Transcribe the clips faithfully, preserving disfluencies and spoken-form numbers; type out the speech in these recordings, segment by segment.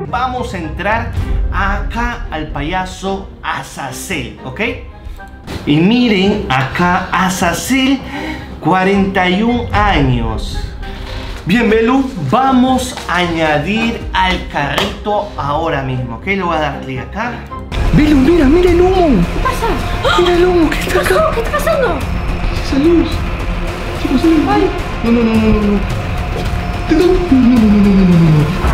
vamos a entrar acá al payaso Azazel, ¿ok? Y miren acá, Azazel, cuarenta y un años. Bien, Belu, vamos a añadir al carrito ahora mismo, ¿ok? Le voy a dar clic acá. Belu, mira, mira el humo. ¿Qué pasa? Mira el humo, ¿qué está acá? ¿Qué está pasando? Esa luz. Chicos, sí. Ay. No, no, no, no, no, no. No, no, no, no, no, no.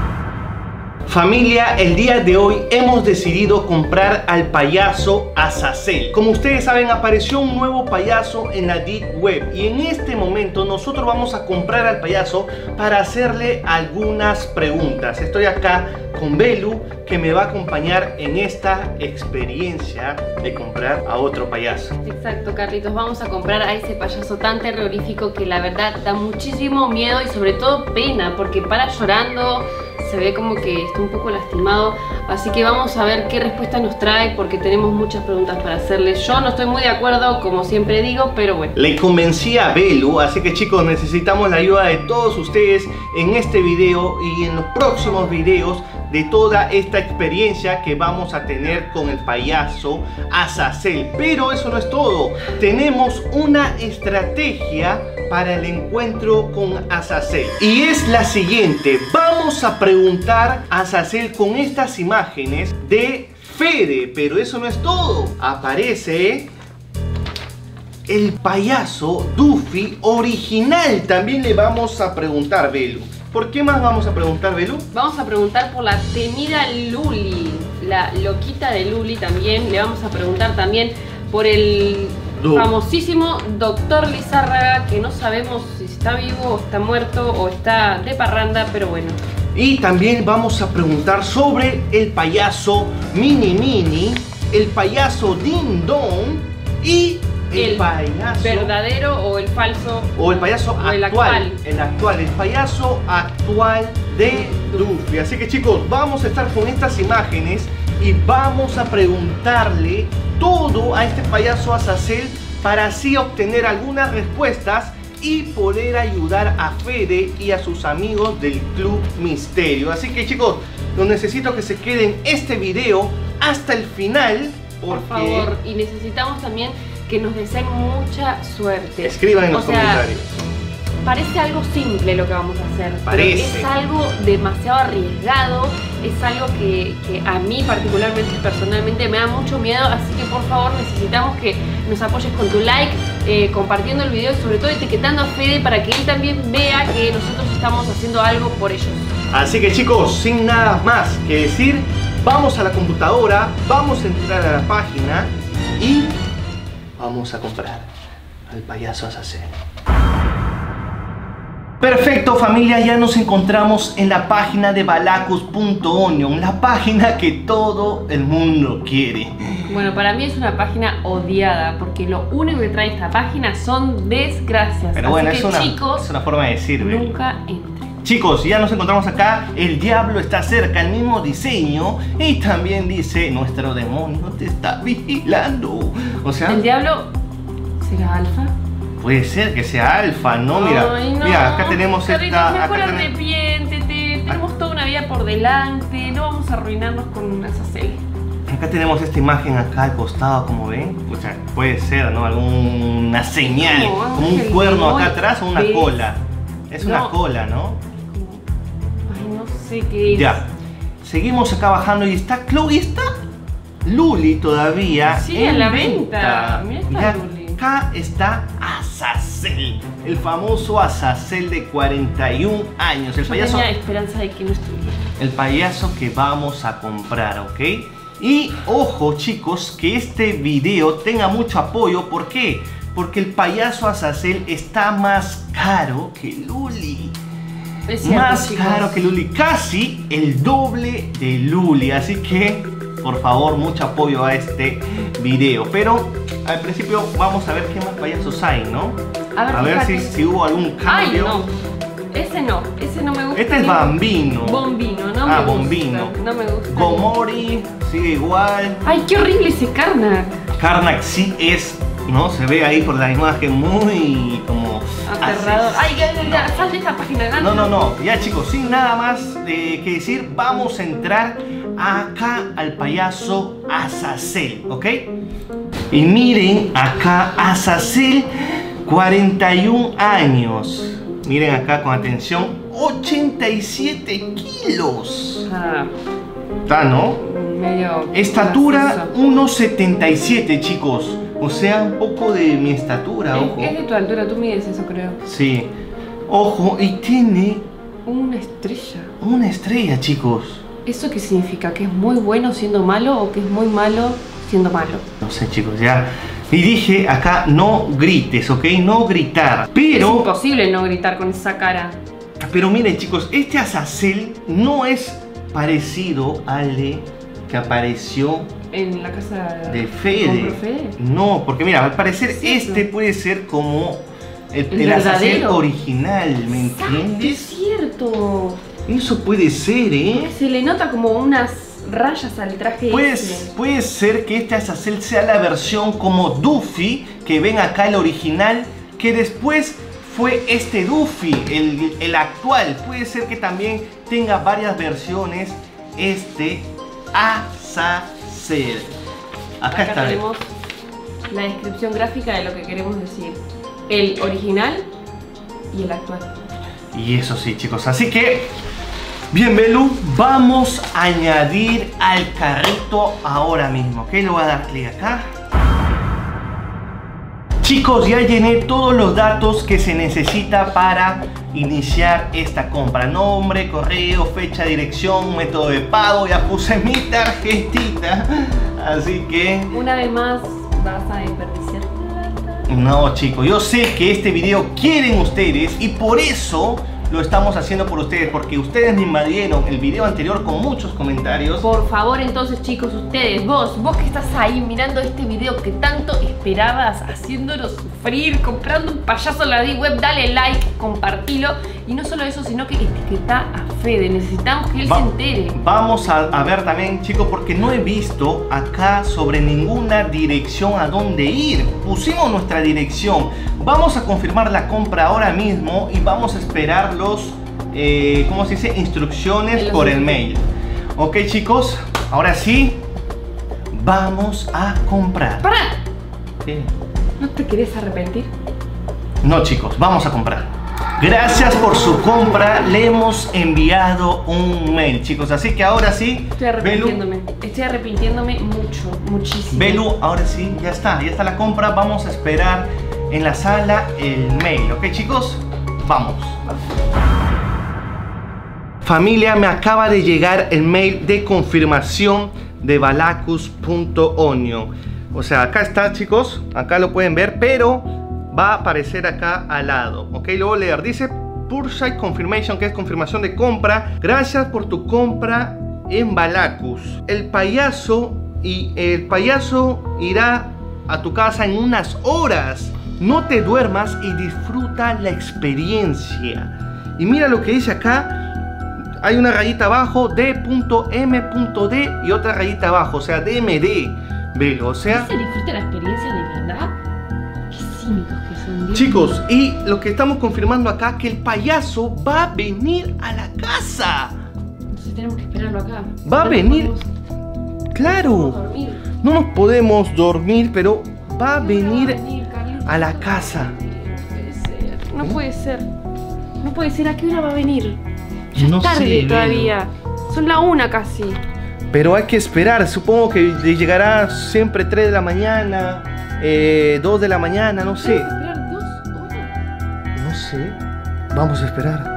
Familia, el día de hoy hemos decidido comprar al payaso Azazel. Como ustedes saben, apareció un nuevo payaso en la Deep Web y en este momento nosotros vamos a comprar al payaso para hacerle algunas preguntas. Estoy acá con Belu, que me va a acompañar en esta experiencia de comprar a otro payaso. Exacto, Carlitos, vamos a comprar a ese payaso tan terrorífico que la verdad da muchísimo miedo y sobre todo pena, porque para llorando, se ve como que está un poco lastimado, así que vamos a ver qué respuesta nos trae porque tenemos muchas preguntas para hacerle. Yo no estoy muy de acuerdo, como siempre digo, pero bueno. Le convencí a Belu, así que chicos, necesitamos la ayuda de todos ustedes en este video y en los próximos videos de toda esta experiencia que vamos a tener con el payaso Azazel. Pero eso no es todo, tenemos una estrategia para el encuentro con Azazel y es la siguiente. Vamos a preguntar a Azazel con estas imágenes de Fede, pero eso no es todo. Aparece el payaso Duffy original. También le vamos a preguntar, Belu. ¿Por qué más vamos a preguntar, Belu? Vamos a preguntar por la temida Luli, la loquita de Luli también. Le vamos a preguntar también por el Do. famosísimo doctor Lizárraga, que no sabemos si está vivo o está muerto o está de parranda, pero bueno. Y también vamos a preguntar sobre el payaso Mini Mini, el payaso Ding Dong y el, el payaso verdadero o el falso o el payaso o el actual, actual. el actual, el payaso actual de Duffy. Así que chicos, vamos a estar con estas imágenes y vamos a preguntarle todo a este payaso Azazel para así obtener algunas respuestas y poder ayudar a Fede y a sus amigos del Club Misterio. Así que chicos, los necesito que se queden este video hasta el final, porque... por favor, y necesitamos también que nos deseen mucha suerte. Escriban en los o sea, comentarios. Parece algo simple lo que vamos a hacer, Parece. pero es algo demasiado arriesgado, es algo que, que a mí particularmente, personalmente, me da mucho miedo, así que por favor necesitamos que nos apoyes con tu like, eh, compartiendo el video y sobre todo etiquetando a Fede para que él también vea que nosotros estamos haciendo algo por ellos. Así que chicos, sin nada más que decir, vamos a la computadora, vamos a entrar a la página y vamos a comprar al payaso Azazel. Perfecto, familia, ya nos encontramos en la página de balacus punto onion, la página que todo el mundo quiere. Bueno, para mí es una página odiada porque lo único que trae esta página son desgracias. Pero así bueno, que, es una, chicos, es una forma de decir, ¿ve? nunca entren. Chicos, ya nos encontramos acá, el diablo está cerca, el mismo diseño, y también dice, nuestro demonio te está vigilando. O sea, ¿el diablo será alfa? puede ser que sea alfa, ¿no? Mira, Ay, no. mira, acá tenemos Carlitos, esta... mejor Acá tenemos, arrepiéntete, tenemos toda una vida por delante, no vamos a arruinarnos con un Azazel. acá tenemos esta imagen acá al costado, como ven. O sea, puede ser, ¿no? Alguna señal, No, como un el cuerno acá demonio atrás o una es- cola. Es una No. cola, ¿no? Ay, no sé qué es. Ya, seguimos acá bajando y está Chloe, está Luli todavía Sí, en a la venta. Mira esta Ya, Luli. acá está Azazel, el famoso Azazel de cuarenta y un años, el Yo payaso, tenía esperanza de que no estuviera. el payaso que vamos a comprar, ¿ok? Y ojo chicos, que este video tenga mucho apoyo. ¿Por qué? Porque el payaso Azazel está más caro que Luli. Es cierto, Más chicos. caro que Luli, casi el doble de Luli. Así que, por favor, mucho apoyo a este video. Pero al principio vamos a ver qué más payasos hay, ¿no? A ver, A ver si, fíjate. si hubo algún Ay, cambio. no. Ese no, ese no me gusta. Este es ni- Bambino. Bombino, no Ah, me gusta. Bombino. No me gusta. Gomori sigue igual. Ay, qué horrible ese Karnak. Karnak sí es No, se ve ahí por la imagen muy como aterrador. Ay, ya, ya, ya, sal de esta página grande. No, no, no, ya chicos, sin nada más eh, que decir, vamos a entrar acá al payaso Azazel, ¿ok? Y miren acá, Azazel, cuarenta y un años. Miren acá con atención, ochenta y siete kilos. Ah, Está, ¿no? medio Estatura uno setenta y siete, chicos. O sea, un poco de mi estatura, es, ojo. es de tu altura, tú mides eso, creo. Sí. Ojo, y tiene Una estrella. una estrella, chicos. ¿Eso qué significa? ¿Que es muy bueno siendo malo o que es muy malo siendo malo? No sé, chicos, ya. Y dije acá, no grites, ¿ok? No gritar. Es Pero, imposible no gritar con esa cara. pero miren, chicos, este Azazel no es parecido al de que apareció En la casa de Fede. ¿Compro Fede? No, porque mira, al parecer Sí, este no. puede ser como el, El el Azazel verdadero. original, ¿me Exacto, es entiendes? cierto. Eso puede ser, ¿eh? Se le nota como unas rayas al traje Pues, ese. puede ser que este Azazel sea la versión como Duffy, que ven acá el original, que después fue este Duffy, el, el actual. Puede ser que también tenga varias versiones este Azazel. Acá, Acá está. tenemos la descripción gráfica de lo que queremos decir. El original y el actual. Y eso sí, chicos. Así que, bien, Belu, vamos a añadir al carrito ahora mismo. ¿Ok? Le voy a dar clic acá. Chicos, ya llené todos los datos que se necesita para iniciar esta compra. Nombre, correo, fecha, dirección, método de pago. Ya puse mi tarjetita. Así que... Una vez más vas a desperdiciar plata. No, chicos, yo sé que este video quieren ustedes y por eso lo estamos haciendo por ustedes, porque ustedes me invadieron el video anterior con muchos comentarios. Por favor, entonces, chicos, ustedes, vos, vos que estás ahí mirando este video que tanto esperabas, haciéndonos sufrir, comprando un payaso en la Deep Web, dale like, compartilo. Y no solo eso, sino que etiqueta a Fede. Necesitamos que él Va- se entere. Vamos a, a ver también, chicos, porque no he visto acá sobre ninguna dirección a dónde ir. Pusimos nuestra dirección. Vamos a confirmar la compra ahora mismo y vamos a esperar los, eh, ¿cómo se dice? Instrucciones por el mail. Ok, chicos, ahora sí, vamos a comprar. ¡Para! ¿Qué? ¿No te querés arrepentir? No, chicos, vamos a comprar. Gracias por su compra, le hemos enviado un mail, chicos. Así que ahora sí, Estoy arrepintiéndome. Estoy arrepintiéndome mucho, muchísimo. Belu, ahora sí, ya está, ya está la compra. Vamos a esperar en la sala el mail, ¿ok, chicos? Vamos. Familia, me acaba de llegar el mail de confirmación de balacus punto onion. O sea, acá está, chicos, acá lo pueden ver, pero va a aparecer acá al lado, ok. Lo voy a leer, dice Purchase Confirmation, que es confirmación de compra. Gracias por tu compra en Balacus. El payaso y el payaso irá a tu casa en unas horas. No te duermas y disfruta la experiencia. Y mira lo que dice acá. Hay una rayita abajo, D M D y otra rayita abajo, o sea, D M D. Velo, o sea... ¿Se disfruta la experiencia de verdad? Qué cínicos que son. Dios. Chicos, y lo que estamos confirmando acá, que el payaso va a venir a la casa. Entonces tenemos que esperarlo acá. Va a No venir. nos podemos Claro, dormir. no nos podemos dormir, pero va a No venir va a venir, Carlitos. a la casa. No puede ser. No puede ser. No puede ser. ¿A qué hora va a venir? Ya No es tarde sé, todavía. Son la una casi. Pero hay que esperar, supongo que llegará siempre tres de la mañana, eh, dos de la mañana, no sé. Tenemos que esperar dos horas. No sé. Vamos a esperar.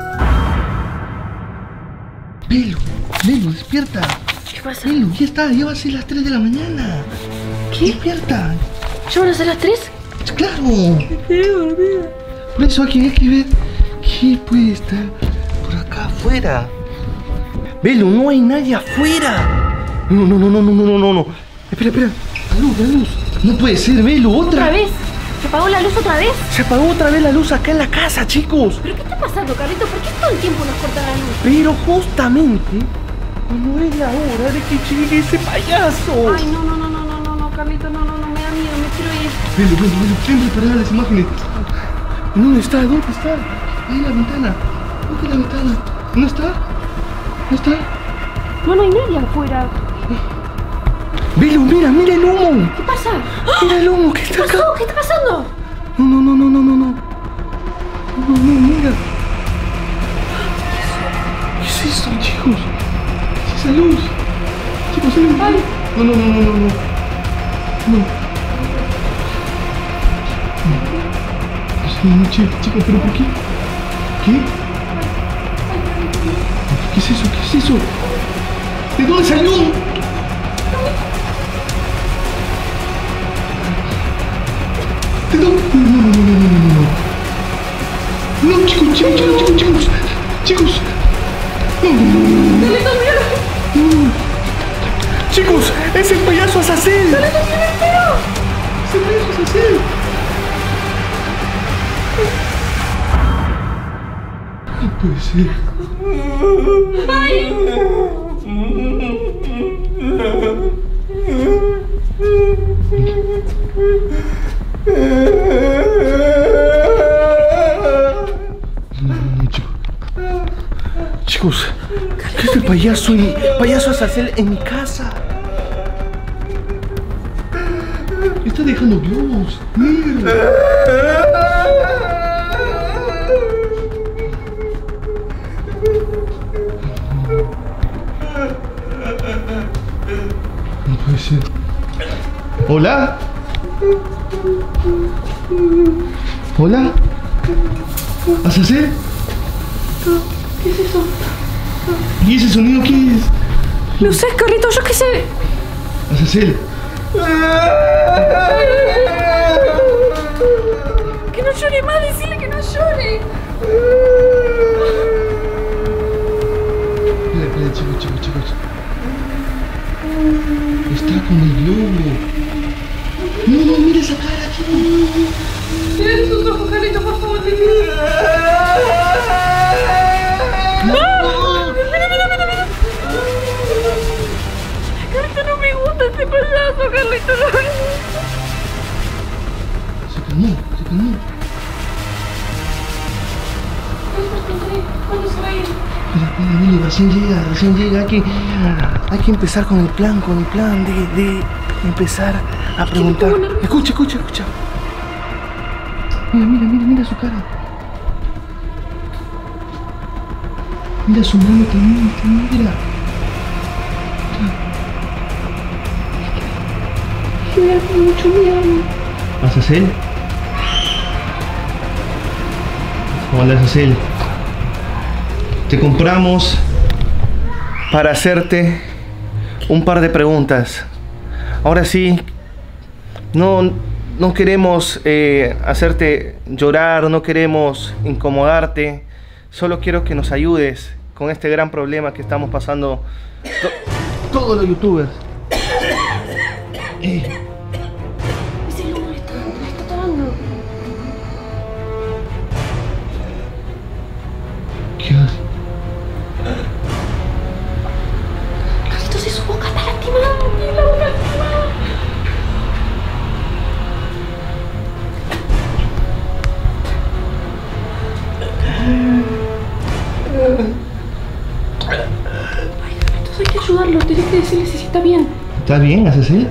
Velo, Velo, despierta. ¿Qué pasa? Velo, ya está, ya va a ser las tres de la mañana. ¿Qué? Despierta. ¿Ya van a ser las tres? Claro. Por eso aquí hay que ver qué puede estar por acá afuera. Velo, no hay nadie afuera. No, no, no, no, no, no, no, no, no. Espera, espera. La luz, la luz. No puede ser, Velo, otra. ¿Otra vez? ¿Se apagó la luz otra vez? Se apagó otra vez la luz acá en la casa, chicos. ¿Pero qué está pasando, Carlito? ¿Por qué todo el tiempo nos cortan la luz? Pero justamente no es la hora de que llegue ese payaso. Ay, no, no, no, no, no, no, no, Carlito, no, no, no, me da miedo, me Velo, velo, velo, ven preparar las imágenes. ¿Dónde está? ¿Dónde está? Ahí en la ventana. Busca la ventana. ¿No está? ¿No está? No, no hay nadie afuera. Velo, mira, mira el humo. ¿Qué pasa? Mira el humo que está acá. ¿Qué está pasando? No, no, no, no, no, no, no. No, no, mira. ¿Qué es esto, chicos? ¿Qué es esa luz? Chicos, ¿saben? Ay. No, no, no, no, no, no. No. No, no, chicos, chicos, ¿pero por qué? ¿Qué? ¿Qué es eso? ¿Qué es eso? ¿De dónde salió? ¿De dónde? No, no, no, no, no, no, no. No, chicos, chicos, chicos, chicos, chicos. No, no, no, no. Dale, no, no. Chicos, es el payaso Azazel. dale, no, mira, pero. Es el payaso Azazel. No puede ser. ¡Ay! No, no, chicos. Chicos, ¿qué es el payaso y payaso Azazel en mi casa? Está dejando globos. Mira. No puede ser. ¿Hola? ¿Hola? ¿Azazel? ¿Qué es eso? ¿Y ese sonido qué es? No sé, Carlito, yo qué sé. Azazel. Que no llore más, decirle que no llore. Espera, espera, chicos, chicos, chicos. Está con el globo. No, no, mira esa cara, chicos. Mira sus ojos, Carlito, por favor, te pido. No. Mira, mira, mira, mira. Carlito, no me gusta este payaso, Carlito, no me gusta. Se calmó, se calmó. ¿Cuándo se va a ir? Espera, espera, Billy, recién llega, recién llega. Hay que, hay que empezar con el plan, con el plan de, de empezar a preguntar. Escucha, escucha, escucha. Mira, mira, mira, mira su cara. Mira su mano también, mira. Me da mucho miedo. ¿Azazel? Hola, Azazel. Te compramos para hacerte un par de preguntas. Ahora sí, no, no queremos eh, hacerte llorar, no queremos incomodarte. Solo quiero que nos ayudes con este gran problema que estamos pasando to todos los youtubers. Eh. Ese lobo le está, le está dando. ¿Qué hace? Carlitos, si su boca está lastimada. Tiene la boca lastimada. Ay, Carlitos, hay que ayudarlo. Tienes que decirle si está bien. ¿Estás bien, Azazel?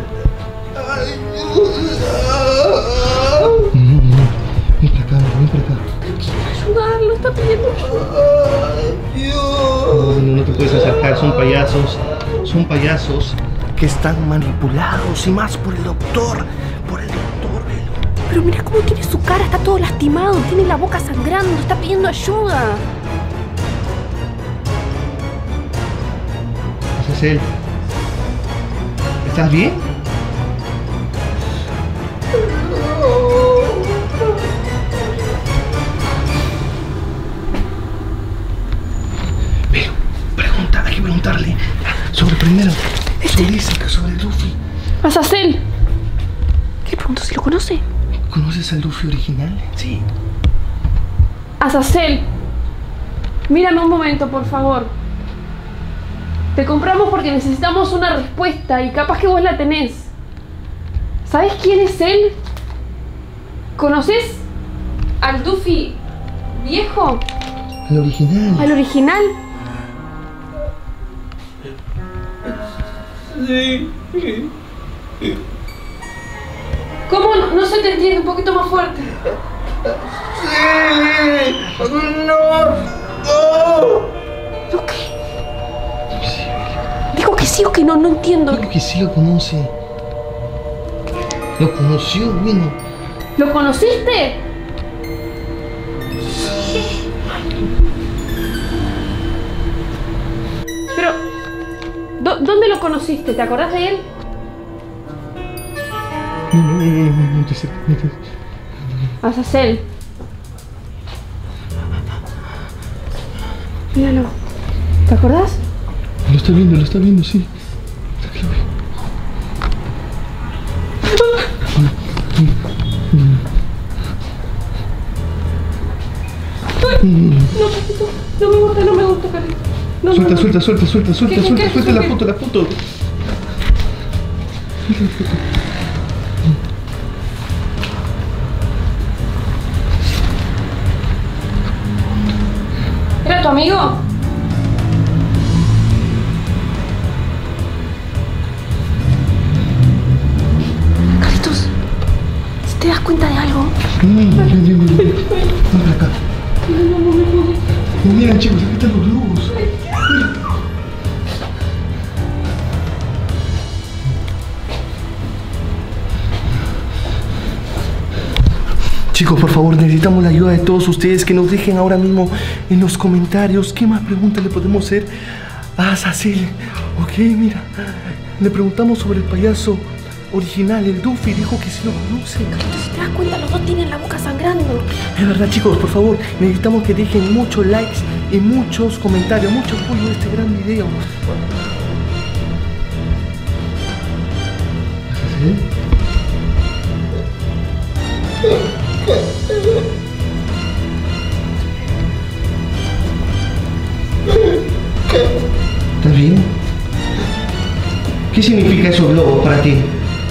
No, no, no. Ven para acá, ven para acá. Tranquilo, ayudarlo. Está pidiendo ayuda. No, no, no te puedes acercar, son payasos. Son payasos que están manipulados y más por el doctor. Por el doctor, velo. Pero mira cómo tiene su cara. Está todo lastimado. Tiene la boca sangrando. Está pidiendo ayuda. Azazel, ¿estás bien? Pero, pregunta, hay que preguntarle sobre primero, sobre Isaac, sobre Luffy. Azazel. ¿Qué le pregunto si lo conoce? ¿Conoces al Luffy original? Sí. Azazel. Mírame un momento, por favor. Te compramos porque necesitamos una respuesta y capaz que vos la tenés. ¿Sabes quién es él? ¿Conoces al Duffy viejo? Al original. ¿Al original? Sí. ¿Cómo? No, no se te entiende, un poquito más fuerte. Sí. No. No. ¿Lo qué? Digo que sí o que no, no entiendo. Creo que sí lo conoce. Lo conoció, bueno. ¿Lo conociste? Pero, ¿dó- ¿dónde lo conociste? ¿Te acordás de él? No, no, no, no, no, no te sé. No te... Azazel. Míralo. ¿Te acordás? Lo está viendo, lo está viendo, sí. No, Carlito, no me gusta, no me gusta, Carlito. No, Suelta, no, no. suelta, suelta, suelta, suelta, ¿Qué, qué, suelta, qué? suelta la ¿Qué? foto, la foto. ¿Era tu amigo? Carlitos, si te das cuenta de algo. Ven, ven, ven, ven, ven. Ven para acá. No, miren, chicos, aquí están los globos. Chicos, por favor, necesitamos la ayuda de todos ustedes, que nos dejen ahora mismo en los comentarios qué más preguntas le podemos hacer a Azazel. Ok, mira, le preguntamos sobre el payaso original, el Duffy, dijo que sí lo conoce. Carlitos, si te das cuenta, los dos tienen la boca sangrando. Es verdad, chicos, por favor, necesitamos que dejen muchos likes y muchos comentarios, mucho apoyo a este gran video. ¿Azazel? ¿Estás bien? ¿Qué significa esos globos para ti?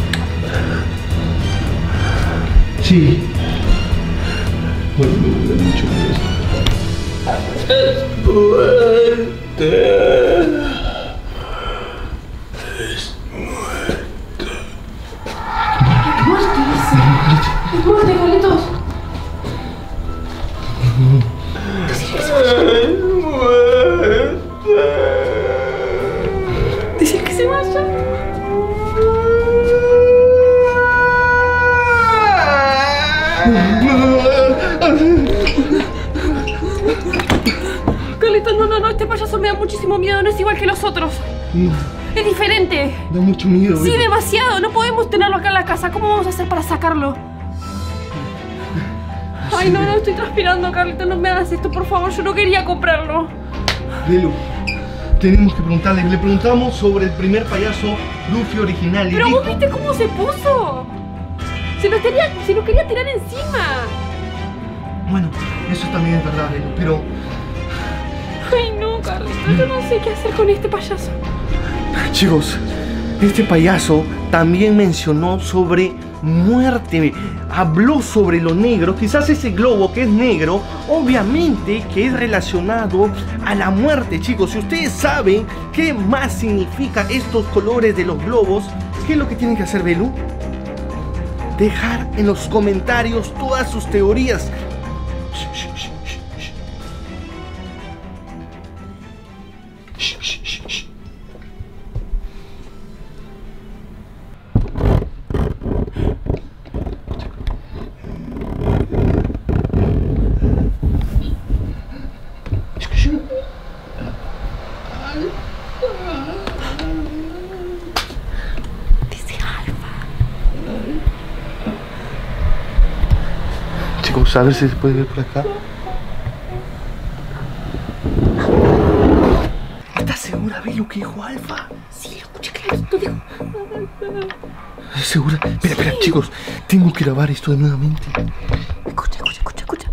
Sí. Bueno, me duele mucho esto. Es muerte. Es muerte. ¿Qué muerte dice? ¿Qué muerte, Carlitos? Decir que se vaya. Carlitos, no, no, no, este payaso me da muchísimo miedo, no es igual que los otros. No, Es diferente. da mucho miedo. Sí, ¿eh? demasiado, no podemos tenerlo acá en la casa. ¿Cómo vamos a hacer para sacarlo? Ay, no, no, estoy transpirando, Carlitos, no me hagas esto, por favor, yo no quería comprarlo. Belu, tenemos que preguntarle. Le preguntamos sobre el primer payaso Duffy original. Y Pero dijo... vos viste cómo se puso. Se nos quería, se nos quería tirar encima. Bueno, eso también es verdad, Belu, pero... Ay, no, Carlitos, yo no sé qué hacer con este payaso. Chicos, este payaso también mencionó sobre muerte, habló sobre lo negro, quizás ese globo que es negro, obviamente que es relacionado a la muerte, chicos. Si ustedes saben qué más significa estos colores de los globos, ¿qué es lo que tienen que hacer, Belu? Dejar en los comentarios todas sus teorías. Shh, shh, shh, shh, shh. Shh, shh, shh, shh. Dice Alfa. Chicos, a ver si se puede ver por acá. ¿Estás segura, Belu, que dijo Alfa? Sí, lo escuché clarito, dijo. ¿Segura? Espera, espera, chicos, tengo que grabar esto de nuevamente. Escucha, escucha, escucha, escucha.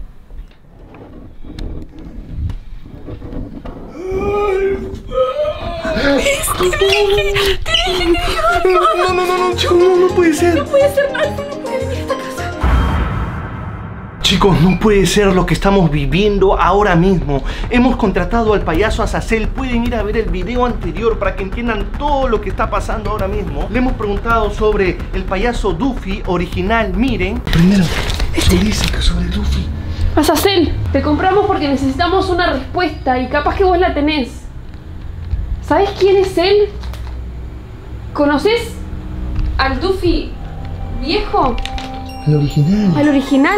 No, no, no, no, chicos, no, no puede ser. No puede ser, Alfa, no puede venir a esta casa. Chicos, no puede ser lo que estamos viviendo ahora mismo. Hemos contratado al payaso Azazel. Pueden ir a ver el video anterior para que entiendan todo lo que está pasando ahora mismo. Le hemos preguntado sobre el payaso Duffy original. Miren. Primero, eso dice que sobre Duffy. Azazel, te compramos porque necesitamos una respuesta y capaz que vos la tenés. ¿Sabes quién es él? ¿Conoces al Duffy viejo? Al original. ¿Al original?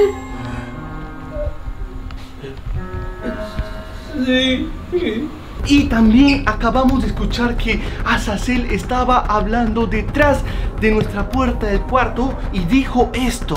Sí, sí. Y también acabamos de escuchar que Azazel estaba hablando detrás de nuestra puerta del cuarto y dijo esto.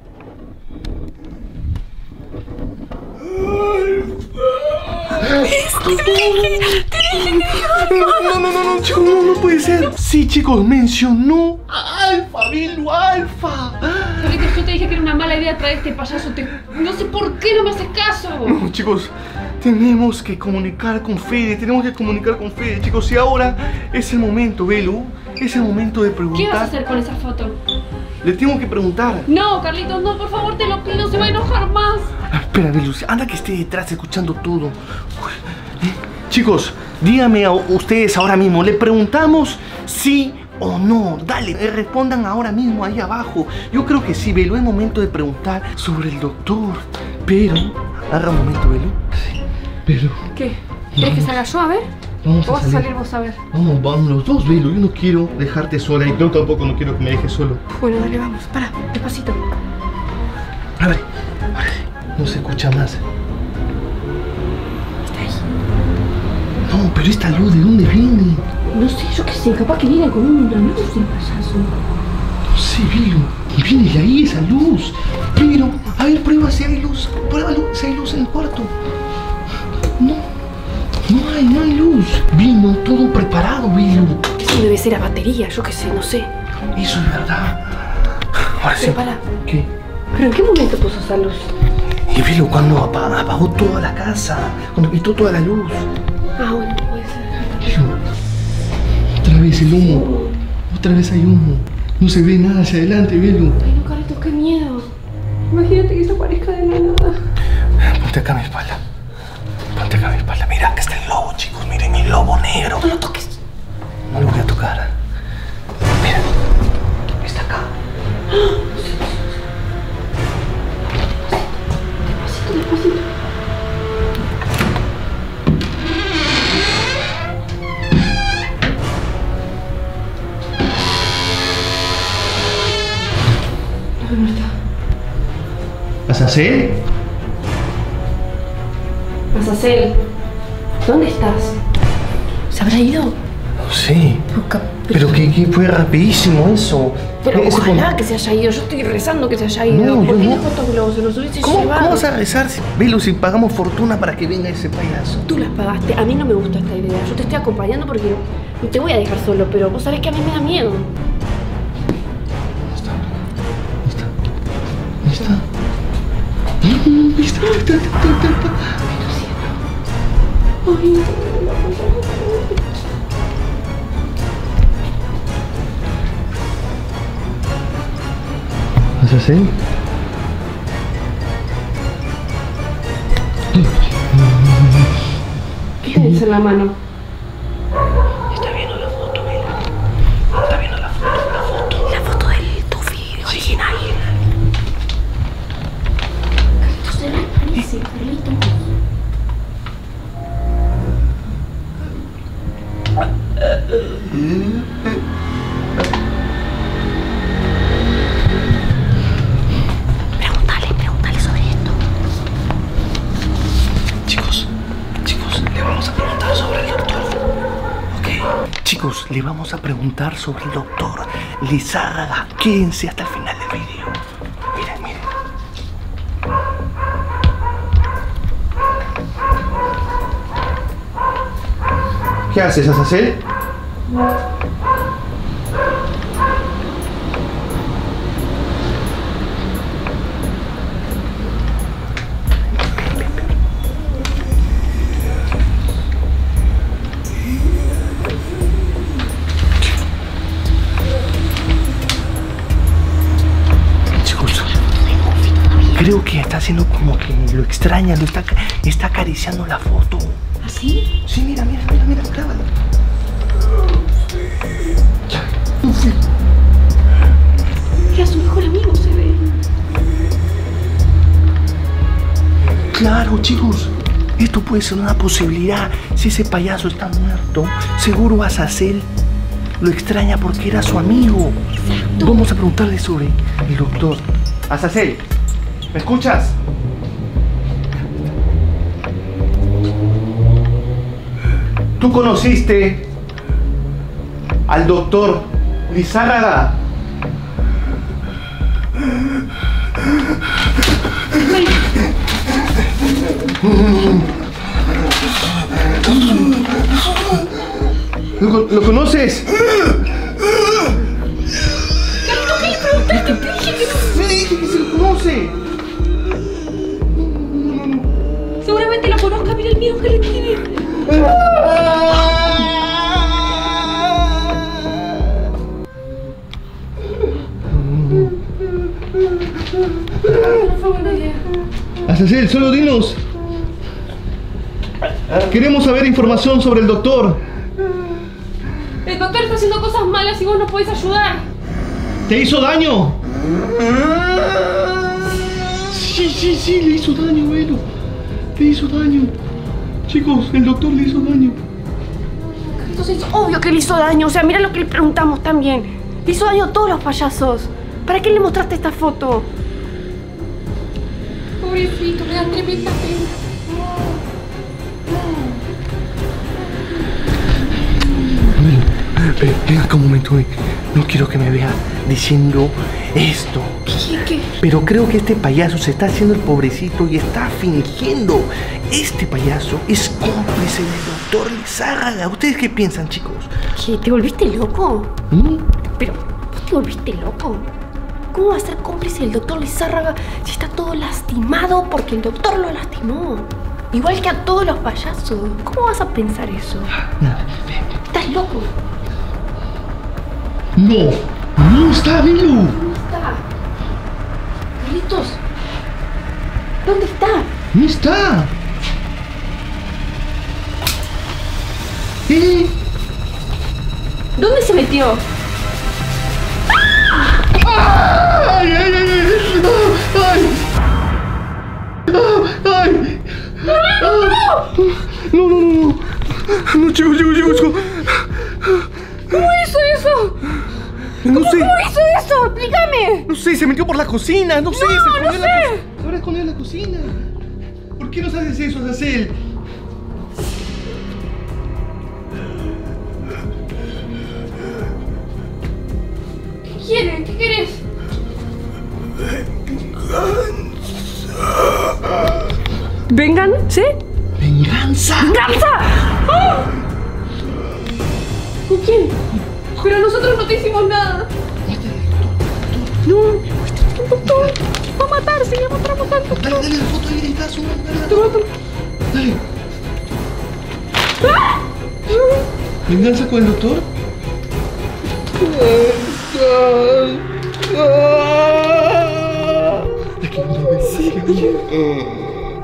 No, no, no, no, chicos, no, no puede ser. Sí, chicos, mencionó a Alfa, Belu, Alfa. Carlitos, yo te dije que era una mala idea traer este payaso. Te... No sé por qué no me haces caso. No, chicos, tenemos que comunicar con Fede, tenemos que comunicar con Fede, chicos. Y ahora es el momento, Belu, es el momento de preguntar. ¿Qué vas a hacer con esa foto? Le tengo que preguntar. No, Carlitos, no, por favor, te lo pido, se va a enojar más. Ah, espera, Belu, anda que esté detrás escuchando todo. Uy, ¿eh? Chicos, díganme a ustedes ahora mismo, ¿le preguntamos sí o no? Dale, respondan ahora mismo ahí abajo. Yo creo que sí, Belu, es momento de preguntar sobre el doctor. Pero, haga un momento, Belu. Sí, pero... ¿Qué? ¿Quieres que salga yo a ver? Vamos ¿O vas a salir. a salir vos a ver? Vamos, vamos los dos, Belu. Yo no quiero dejarte sola y yo tampoco no quiero que me dejes solo. Bueno, dale, vamos. Para, despacito. Abre, abre. No se escucha más. Está ahí. No, pero esta luz, ¿de dónde viene? No sé, yo qué sé, capaz que viene con una luz el payaso. No sé, Belu. Viene de ahí esa luz. Pero, a ver, prueba si hay luz. Prueba si hay luz en el cuarto. No. No hay, no hay luz. Vino todo preparado, Belu. Eso debe ser a batería, yo qué sé, no sé. Eso es verdad. Ahora sí. Pero para. ¿Qué? ¿Pero en qué momento puso esa luz? Y Belu, cuando apagó, apagó toda la casa, cuando quitó toda la luz. Ah, bueno, puede ser. Belu, otra vez el humo. Otra vez hay humo. No se ve nada hacia adelante, Belu. Ay, no, Carlitos, qué miedo. Imagínate que se aparezca de la nada. Ponte acá a mi espalda. Ponte acá a mi espalda. Mira, acá está el lobo, chicos. Miren el lobo negro. No lo toques. No lo voy a tocar. Mira, está acá. Despacito, despacito. No, no está. ¿Azazel? Azazel, ¿dónde estás? ¿Se habrá ido? No sé. Pero, Pero que, que fue rapidísimo eso. pero Ese ojalá con- que se haya ido. Yo estoy rezando que se haya ido. No, ¿Por yo qué no. dejó estos globos? Se los hubiese ¿Cómo, llevado. ¿Cómo vas a rezar, si, Belu, si pagamos fortuna para que venga ese payaso? Tú las pagaste. A mí no me gusta esta idea. Yo te estoy acompañando porque no te voy a dejar solo, pero vos sabés que a mí me da miedo. ¿Dónde está? ¿Dónde está? ¿Dónde está? No, no, no, está, está, está, está, está. Ay, ¿Azazel? ¿qué tienes en la mano? Está viendo la foto, Belu. Está viendo la foto, la foto. La foto del Duffy original. Carlitos, se me parece, Carlitos. Pregúntale, pregúntale sobre esto. Chicos, chicos, le vamos a preguntar sobre el doctor. Ok. Chicos, le vamos a preguntar sobre el doctor Lizárraga. Quédense hasta el final del video. Miren, miren. ¿Qué haces, Azazel? haciendo como que lo extraña, lo está, está acariciando la foto. ¿Así? Sí, mira, mira, mira, mira, grábalo. Era su mejor amigo, se ve. Claro, chicos, esto puede ser una posibilidad. Si ese payaso está muerto, seguro Azazel lo extraña porque era su amigo. Exacto. Vamos a preguntarle sobre el doctor. Azazel, ¿me escuchas? ¿Tú conociste al doctor Lizárraga? ¿Lo, ¿Lo conoces? Me dije que se lo conoce. Seguramente lo conozca, mira el miedo que le tiene. No fue buena idea. Azazel, solo dinos. Queremos saber información sobre el doctor. El doctor está haciendo cosas malas y vos no podés ayudar. ¿Te hizo daño? Sí, sí, sí, le hizo daño, Velo. Le hizo daño. Chicos, el doctor le hizo daño. Entonces es obvio que le hizo daño. O sea, mira lo que le preguntamos también. Le hizo daño a todos los payasos. ¿Para qué le mostraste esta foto? Pobrecito, me da tremenda pena. Ven, ven acá un momento, ven. No quiero que me vea diciendo esto. ¿Qué? ¿Qué? Pero creo que este payaso se está haciendo el pobrecito y está fingiendo. Este payaso es cómplice del doctor Lizárraga. ¿Ustedes qué piensan, chicos? ¿Qué? ¿Te volviste loco? ¿Mm? Pero, ¿vos te volviste loco? ¿Cómo va a ser cómplice del doctor Lizárraga si está todo lastimado porque el doctor lo lastimó? Igual que a todos los payasos. ¿Cómo vas a pensar eso? ¿Estás loco? No, no está, Velo. ¿Dónde está? Carlitos, ¿dónde está? No está. ¿Eh? ¿Dónde se metió? ¡Ay, ay, ay! ¡Ay! ¡Ay! ¡Ay! No, no, no, no. No, chicos, chicos, chicos. ¿Cómo hizo eso? No sé. ¿Cómo hizo eso? Explícame. No sé, se metió por la cocina. No sé, No, se escondió no en la sé. co- Se habrá escondido en la cocina. ¿Por qué nos haces eso, Azazel? ¿Qué quieren? ¿Qué querés? ¿Vengan? ¿Sí? ¡Venganza! ¡Venganza! ¡Ah! ¿Con quién? Pero nosotros no te hicimos nada. No, el doctor va a matar si le mostramos al doctor. Dale, dale la foto ahí, ahí está su mano, dale, Toma, toma. dale. ¡Ah! ¿Venganza con el doctor? Aquí no lo ves, aquí no lo ves.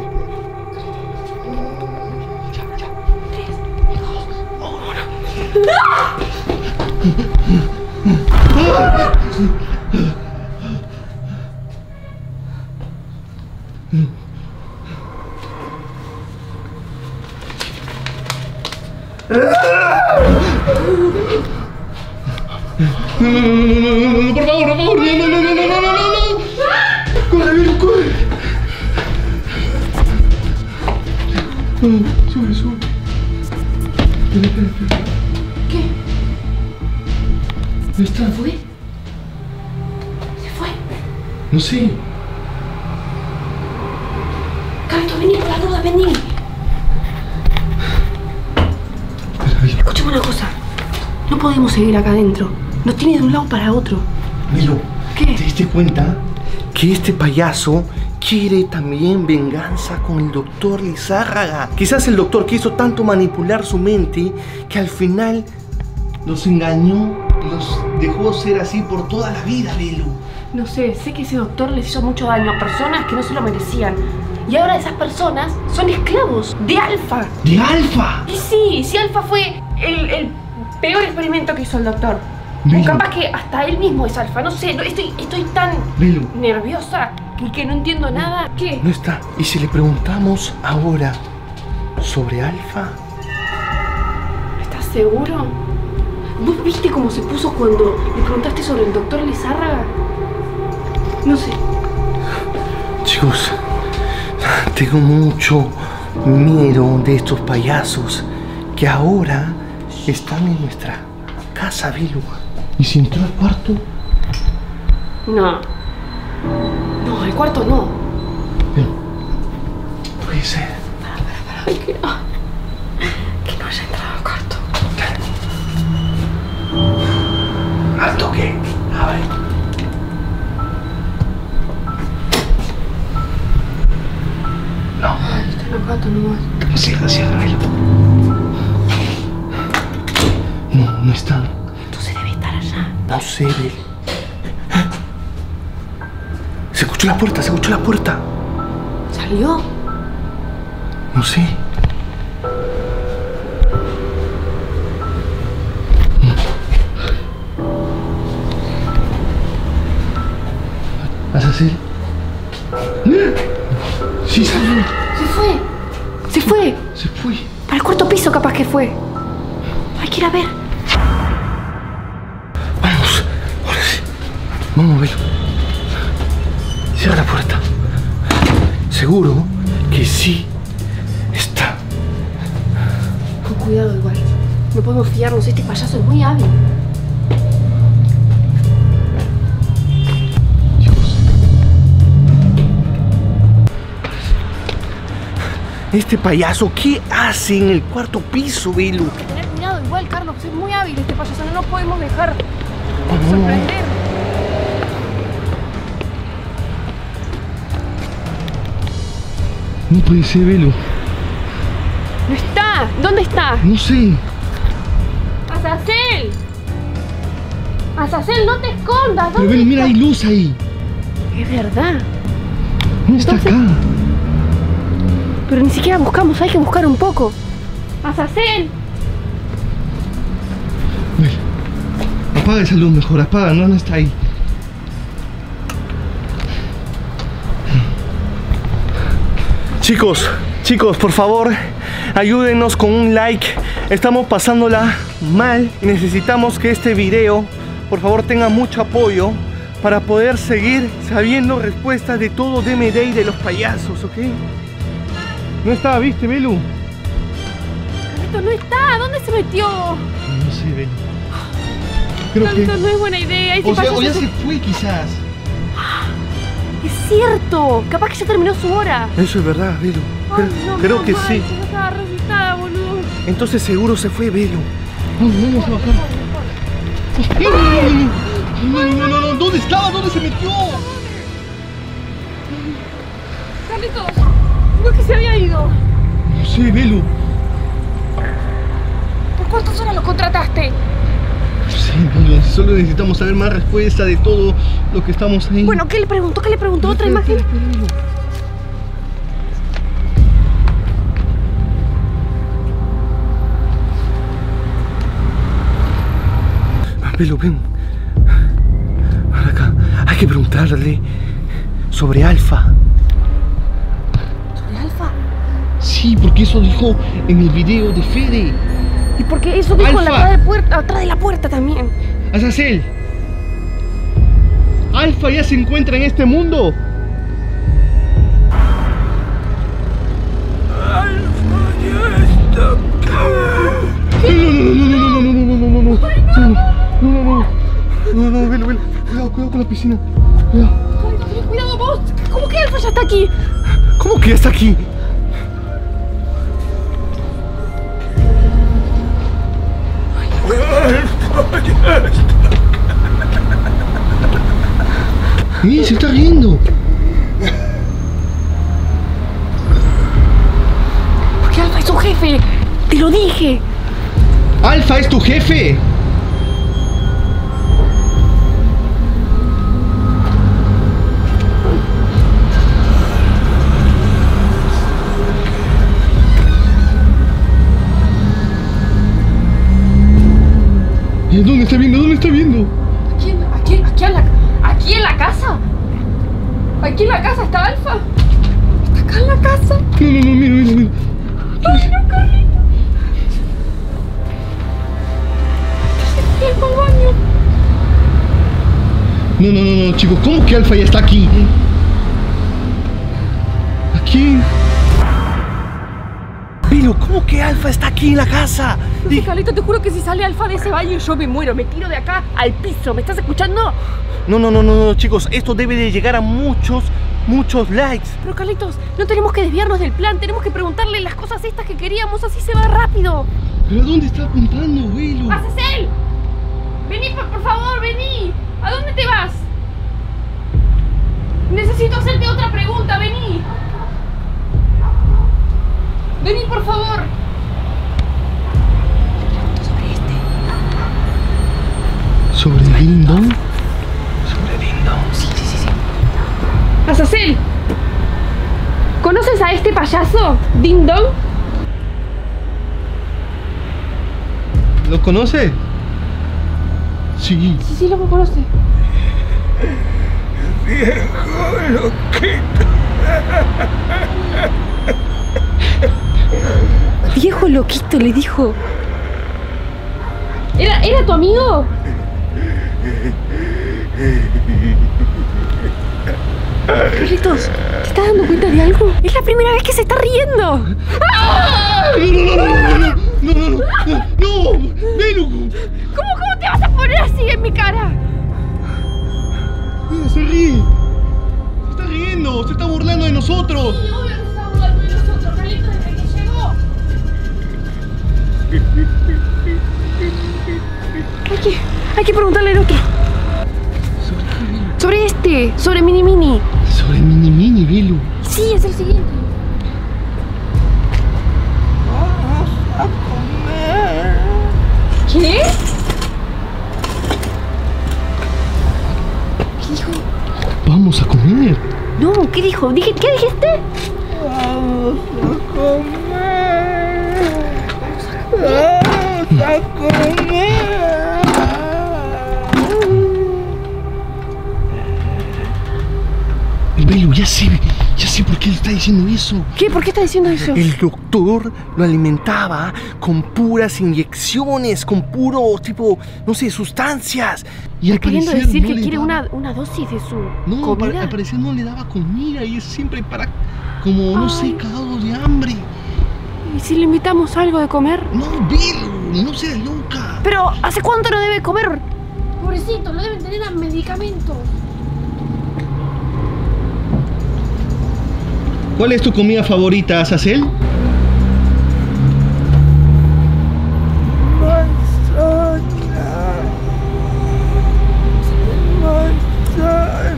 No, no, no, no, no, no, por favor, por favor, no, no, no, no, no, no, no, no. Corre, Velo, corre. No, sube, sube. Espera, espera, espera. ¿Qué? ¿No está? ¿Se fue? ¿Se fue? No sé. Carlitos, vení por la duda, vení. Espera, Velo. Escuchame una cosa. No podemos seguir acá adentro. Nos tiene de un lado para otro. Velo, ¿Qué? ¿te diste cuenta que este payaso quiere también venganza con el doctor Lizárraga? Quizás el doctor quiso tanto manipular su mente que al final los engañó y los dejó ser así por toda la vida, Velo. No sé, sé que ese doctor les hizo mucho daño a personas que no se lo merecían. Y ahora esas personas son esclavos de Alpha. ¿De Alpha? Y sí, sí, Alpha fue el, el peor experimento que hizo el doctor. Velo. Capaz que hasta él mismo es Alpha, no sé, no, estoy, estoy tan Velo. nerviosa que, que no entiendo nada. ¿Qué? No está. ¿Y si le preguntamos ahora sobre Alpha? ¿Estás seguro? ¿Vos viste cómo se puso cuando le preguntaste sobre el doctor Lizárraga? No sé. Chicos, tengo mucho miedo de estos payasos que ahora están en nuestra casa, Belu. ¿Y si entró al cuarto? No. No, el cuarto no. Belu, puede ser. Para, para, para, que no. Que no haya entrado al cuarto. Al toque. A ver. No. Ay, está en el cuarto nomás. Cierra, cierra, Belu. No, no está. Entonces debe estar allá. No sé, Belu. Se escuchó la puerta, se escuchó la puerta. ¿Salió? No sé. ¿Vas a hacer? Sí, salió. Se fue. Se fue. Se fue. Para el cuarto piso capaz que fue. Hay que ir a ver. Vamos. Ahora sí. Vamos, Belu. Cierra la puerta. Seguro que sí está. Con cuidado igual. No podemos fiarnos, este payaso es muy hábil. Este payaso, ¿qué hace en el cuarto piso, Belu? Hay que tener cuidado igual, Carlos. Es muy hábil este payaso. No nos podemos dejar Vamos. sorprender. No puede ser, Belu. No está. ¿Dónde está? No sé. ¡Azazel! ¡Azazel, no te escondas! Pero ¿Dónde Belu, mira, hay está? luz ahí. Es verdad. No está Entonces- acá. Pero ni siquiera buscamos. Hay que buscar un poco. ¡Azazel! Belu, apaga esa luz mejor, apaga, no, no está ahí. Chicos, chicos, por favor, ayúdenos con un like. Estamos pasándola mal y necesitamos que este video, por favor, tenga mucho apoyo para poder seguir sabiendo respuestas de todo D M D y de los payasos, ¿ok? No está, ¿viste, Belu? Carlito, no está. ¿Dónde se metió? No sé, Belu. Creo Carlito, no es buena idea. Este O sea, payaso o ya se- se fue quizás. Es cierto. Capaz que ya terminó su hora. Eso es verdad, Belu. Ay, Creo, no, creo no, que mal, sí. Yo estaba re asustada, boludo. Entonces seguro se fue, Belu. Vamos, vamos a bajar. No, no, no, no, no, no, no, no, ¿dónde estaba? ¿Dónde se metió? Carlitos, no es que se había ido. No sé, Belu. ¿Por cuántas horas lo contrataste? No sé, Belu. Solo necesitamos saber más respuesta de todo lo que estamos ahí. Bueno, ¿qué le preguntó? ¿Qué le preguntó? ¿Otra Espera, imagen? espera, espera, Belu. Ah, Belu, ven. Ven acá. Hay que preguntarle sobre Alpha. ¿Sobre Alpha? Sí, porque eso dijo en el video de Fede. ¿Y por qué eso dijo en la Alpha. atrás de, puerta, atrás de la puerta también? Azazel, ¿Alpha ya se encuentra en este mundo? No, no, no, no, no, no, no, no, no, no, no, no, no, no, no, no, velo, velo, cuidado, cuidado con la piscina, cuidado. Carlitos, tenés cuidado vos. ¿Cómo que Alpha ya está aquí? ¿Cómo que ya está aquí? Mira, se está riendo. Porque Alpha es su jefe. Te lo dije. ¿Alpha es tu jefe? ¿Dónde está viendo? ¿Dónde está viendo? ¿Aquí, en- aquí, aquí, en la, ¿Aquí en la casa? ¿Aquí en la casa está Alfa? ¿Está acá en la casa? No, no, no, mira, mira, mira. ¡Ay, no, Carlitos! ¡Está yendo al baño! No, no, no, no, chicos, ¿cómo que Alfa ya está aquí? ¿Aquí? Pero, ¿cómo que Alfa está aquí en la casa? No sé, Carlitos, te juro que si sale Alfa de ese baño yo me muero, me tiro de acá al piso. ¿Me estás escuchando? No, no, no, no, no, chicos, esto debe de llegar a muchos, muchos likes. Pero Carlitos, no tenemos que desviarnos del plan, tenemos que preguntarle las cosas estas que queríamos, así se va rápido. ¿Pero a dónde está apuntando, Velo? ¡Azazel! Vení, por, por favor, vení. ¿A dónde te vas? Necesito hacerte otra pregunta, vení. Vení, por favor. ¿Sobre Ding Dong? ¿Sobre Ding Dong? Sí, sí, sí, sí. Azazel, ¿conoces a este payaso, Ding Dong? ¿Lo conoce? Sí. Sí, sí, lo conoce. Viejo loquito, le dijo. ¿Era, ¿Era tu amigo? Carlitos, ¿te estás dando cuenta de algo? Es la primera vez que se está riendo. No, no, no, no, no, no, no, no, no, Velo. ¿Cómo, ¿Cómo te vas a poner así en mi cara? Mira, se ríe. Se está riendo, se está burlando de nosotros. Sí, obvio que se está burlando de nosotros, Carlitos, desde que llegó. Hay que, hay que preguntarle al otro. ¿Sobre qué, Velo? Sobre este, sobre Mini Mini. Sobre Mini Mini, Velo. Sí, es el siguiente. ¿Qué? ¿Qué dijo? Vamos a comer. No, ¿qué dijo? Dije, ¿qué dijiste? Vamos a comer. Vamos a comer. Velo, ya sé, ya sé por qué él está diciendo eso. ¿Qué? ¿Por qué está diciendo eso? El doctor lo alimentaba con puras inyecciones, con puro tipo, no sé, sustancias. Y al Está queriendo parecer decir no que le quiere daba- una, una dosis de su No, al comida. al parecer no le daba comida y es siempre para, como, no sé, Ay. cagado de hambre. ¿Y si le invitamos algo de comer? No, Velo, no seas loca. Pero, ¿hace cuánto no debe comer? Pobrecito, lo deben tener a medicamentos. ¿Cuál es tu comida favorita, Azazel? Manzana. Manzana.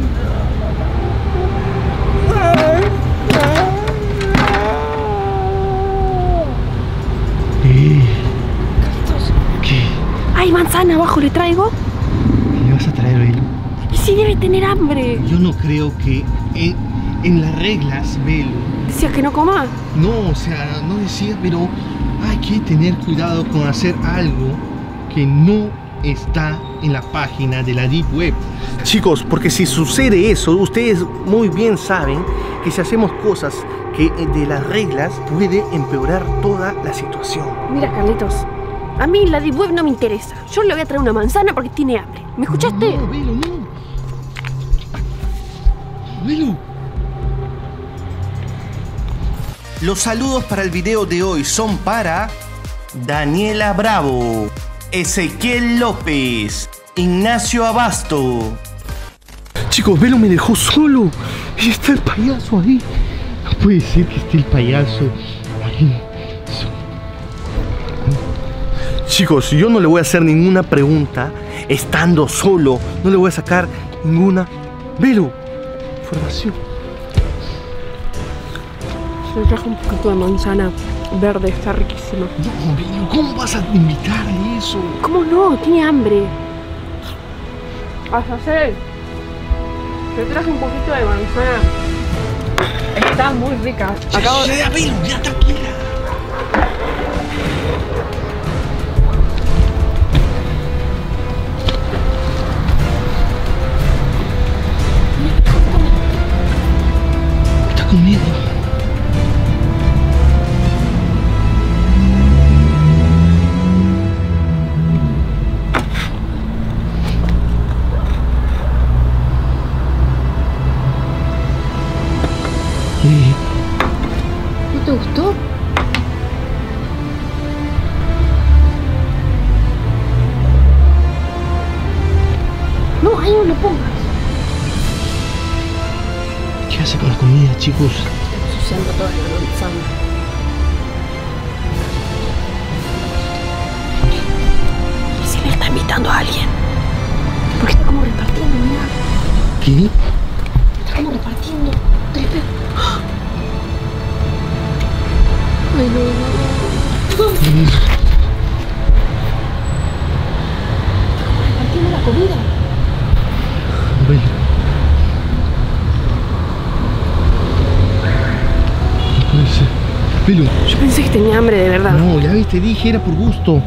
Eh, ¿Qué? Hay manzana abajo, ¿le traigo? ¿Qué le vas a traer, Velo? Y si debe tener hambre. Yo no creo que en, en las reglas, Velo. Decías que no coma. No, o sea, no decía, pero hay que tener cuidado con hacer algo que no está en la página de la Deep Web. Chicos, porque si sucede eso, ustedes muy bien saben que si hacemos cosas que de las reglas puede empeorar toda la situación. Mira, Carlitos, a mí la Deep Web no me interesa. Yo le voy a traer una manzana porque tiene hambre. ¿Me escuchaste? No, Velo, no. Velo. Los saludos para el video de hoy son para Daniela Bravo, Ezequiel López, Ignacio Abasto. Chicos, Velo me dejó solo. Y está el payaso ahí. No puede ser que esté el payaso ahí. Chicos, yo no le voy a hacer ninguna pregunta estando solo. No le voy a sacar ninguna. Velo, información. Le trajo un poquito de manzana verde, está riquísima. No, Velo, ¿cómo vas a invitarle eso? ¿Cómo no? Tiene hambre. Azazel, te traje un poquito de manzana. Está muy rica. Acabo Ya, ya, Velo, ya tranquila. ahí no lo pongas. ¿Qué hace con la comida, chicos? Está ensuciando todo el organizando. ¿Y si le está invitando a alguien? Porque está como repartiendo, mira. ¿Qué? Está como repartiendo. Tres pesos. Ay, no, no. Repartiendo la comida. Bueno. No puede ser. Pelo. Yo pensé que tenía hambre de verdad. No, ya ves, te dije, era por gusto.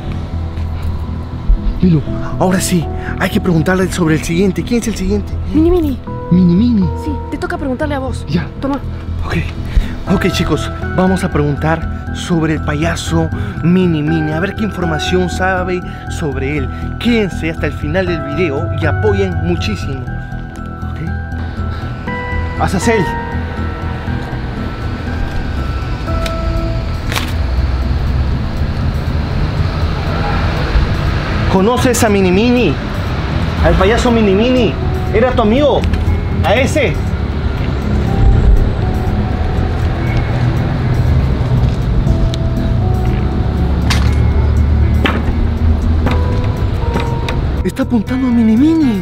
Pelo, ahora sí, hay que preguntarle sobre el siguiente. ¿Quién es el siguiente? Mini Mini. Mini Mini. Sí, te toca preguntarle a vos. Ya. Toma. Ok. Ok, chicos, vamos a preguntar sobre el payaso Mini Mini. A ver qué información sabe sobre él. Quédense hasta el final del video y apoyen muchísimo. Ok. Azazel. ¿Conoces a Mini Mini? Al payaso Mini Mini. ¿Era tu amigo? ¿A ese? Está apuntando a Mini Mini.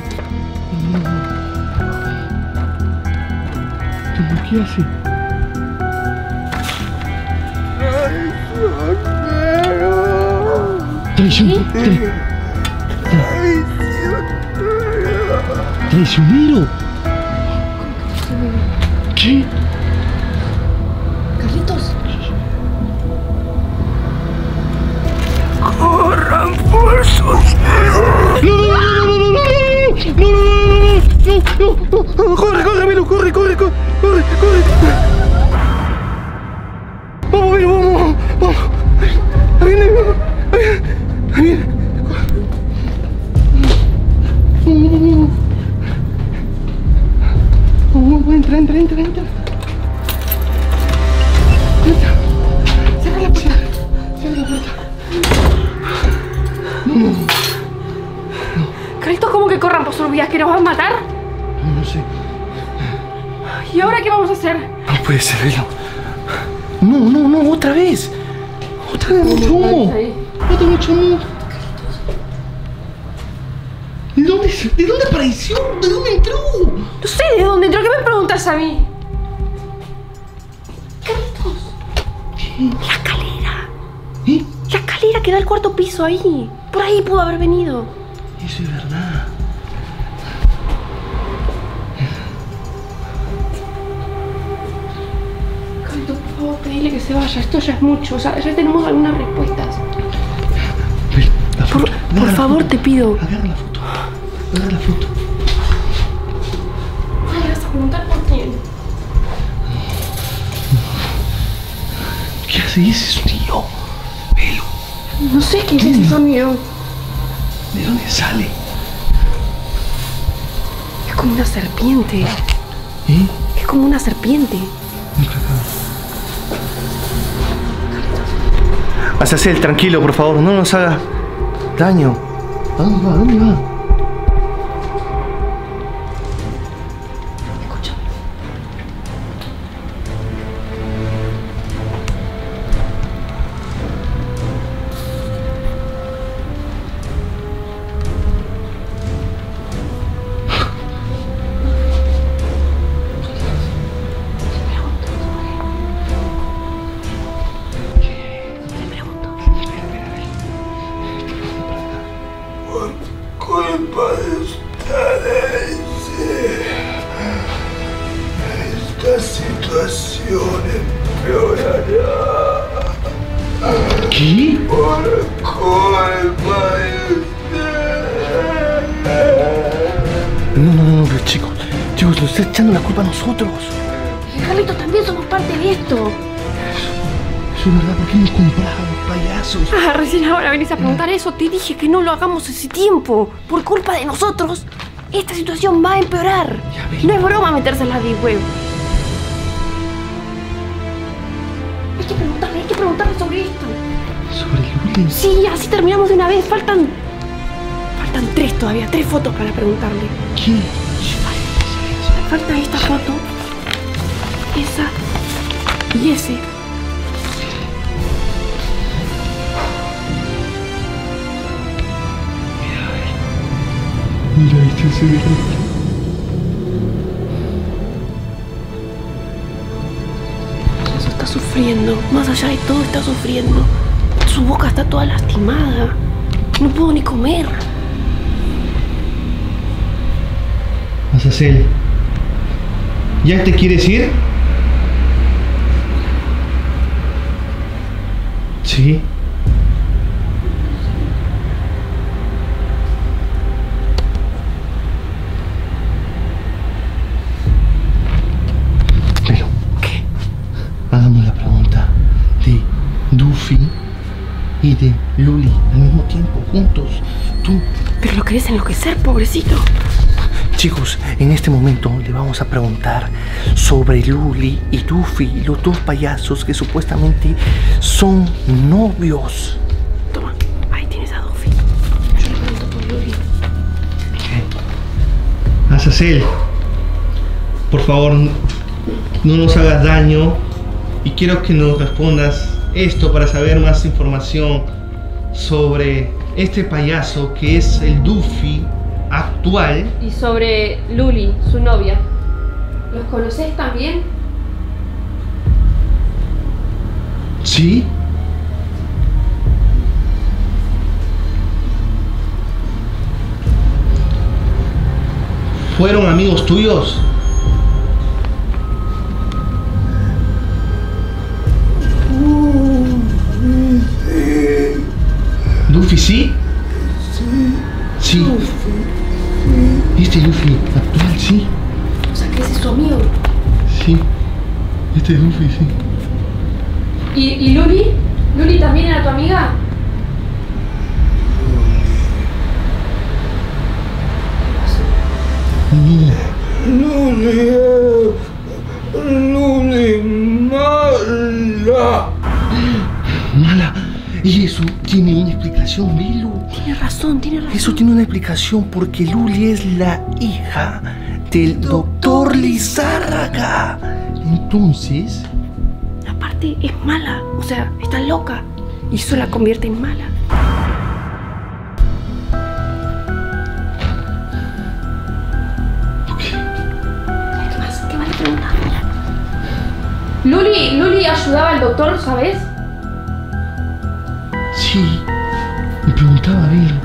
¿Qué hace? Traición. Traicionero. ¿Qué? Carlitos. ¡Corran por sus... No, no, no, no, no, no, no, no, no, no, no, corre, corre, Milo, corre, corre, corre, corre, corre. Vamos, Milo, vamos, vamos. Ahí viene, ahí viene. Vamos, entra, entra, entra, entra. Entra. Cierra la puerta. Cierra la puerta. No, no, no. Carlitos, ¿cómo que corran por sus vidas? ¿Que nos van a matar? No, no sé. ¿Y ahora qué vamos a hacer? No puede ser, Velo. No, no, no, otra vez. Otra vez mucho humo. Otra mucho humo. ¿De dónde, ¿De dónde apareció? ¿De dónde entró? No sé de dónde entró. ¿Qué me preguntas a mí? Carlitos. ¿Qué? La escalera. ¿Eh? La escalera que da al cuarto piso ahí. Por ahí pudo haber venido. Eso es verdad. Carlitos, por favor, pedile que se vaya. Esto ya es mucho. O sea, ya tenemos algunas respuestas. Ven, la foto. Por, Agarra por la favor, foto. te pido. Agarra la foto. Agarra la foto. Ay, vas a preguntar por quién. ¿Qué hace ese sonido? Velo. No sé qué es ese sonido. ¿De dónde sale? Es como una serpiente. ¿Eh? Es como una serpiente. Azazel, tranquilo, por favor, no nos haga daño. ¿A dónde va? ¿A dónde va? Escúchame. Culpa de ustedes. Esta situación empeorará. ¿Qué? Por culpa de ustedes. No, no, no, no, pero chicos, chicos, nos está echando la culpa a nosotros. Carlitos, también somos parte de esto. Eso es verdad, ¿por qué hemos comprado payasos? Ah, recién ahora venís a preguntar eso. Te dije que no lo hagamos ese tiempo. Por culpa de nosotros, esta situación va a empeorar. Ya ves. No es broma meterse en la deep web. Hay que preguntarle, hay que preguntarle sobre esto. Sobre el bullying. Sí, así terminamos de una vez. Faltan... Faltan faltan tres todavía, tres fotos para preguntarle. ¿Quién? Me falta esta foto, esa y ese. Mira, este es el rostro. Eso está sufriendo, más allá de todo está sufriendo. Su boca está toda lastimada. No puedo ni comer. Azazel, ¿ya te quieres ir? Sí. Pero, ¿Qué? hagamos la pregunta de Duffy y de Luli al mismo tiempo, juntos. Tú. Pero lo querés enloquecer, pobrecito. Chicos, en este momento le vamos a preguntar sobre Luli y Duffy, los dos payasos que supuestamente son novios. Toma, ahí tienes a Duffy. Yo le pregunto por Luli. Azazel, por favor, no nos hagas daño y quiero que nos respondas esto para saber más información sobre este payaso que es el Duffy actual. Y sobre Luli, su novia. ¿Los conoces también? ¿Sí? ¿Fueron amigos tuyos? ¿Luffy sí? Sí. Este Luffy actual, sí. O sea, que ese es su amigo. Sí. Este es Luffy, sí. ¿Y, y Luli? ¿Luli también era tu amiga? Luli, Luli, mala. Mala. Y eso tiene una explicación, Lilu. Tiene razón, tiene razón. Eso tiene una explicación porque Luli es la hija del doctor Lizárraga. Entonces... Aparte, es mala. O sea, está loca. Y eso la convierte en mala. ¿Qué más? ¿Qué más le preguntamos? Luli, Luli ayudaba al doctor, ¿sabes? Sí, me preguntaba a él.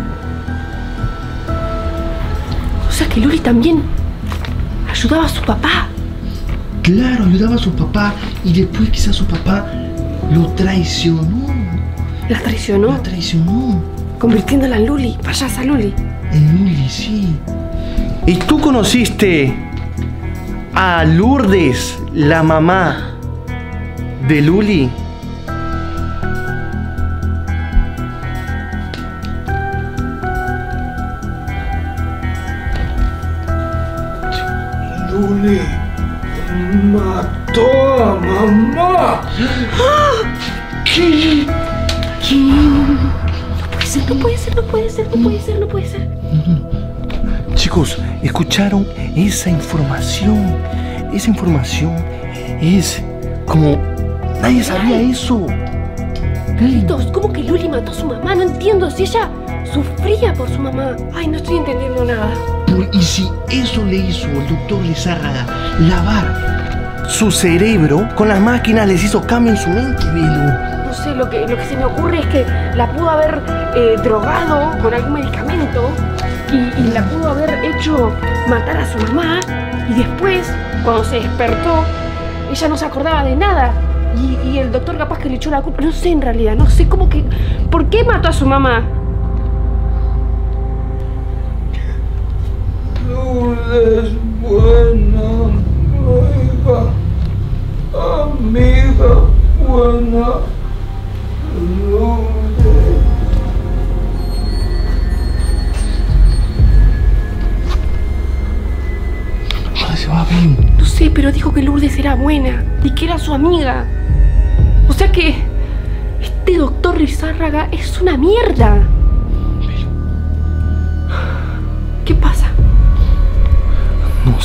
O sea que Luli también ayudaba a su papá. Claro, ayudaba a su papá y después quizás su papá lo traicionó. La traicionó, La traicionó. convirtiéndola en Luli, payasa Luli. En Luli, sí. ¿Y tú conociste a Lourdes, la mamá de Luli? Luli mató a mamá. ¿Qué? No puede ser, no puede ser, no puede ser, no puede ser, no puede ser. Chicos, ¿escucharon esa información? Esa información es como... Nadie sabía eso. Carlitos, ¿cómo que Luli mató a su mamá? No entiendo, si ella sufría por su mamá. Ay, no estoy entendiendo nada. Y si eso le hizo el doctor Lizárraga, lavar su cerebro con las máquinas, les hizo cambio en su mente, Belu. No sé, lo que, lo que se me ocurre es que la pudo haber eh, drogado con algún medicamento y, y la pudo haber hecho matar a su mamá y después, cuando se despertó, ella no se acordaba de nada y, y el doctor capaz que le echó la culpa. No sé en realidad, no sé cómo que... ¿Por qué mató a su mamá? Lourdes, buena amiga, amiga buena, Lourdes. ¿Dónde se va, Belu? No sé, pero dijo que Lourdes era buena y que era su amiga. O sea que este doctor Lizárraga es una mierda. Belu.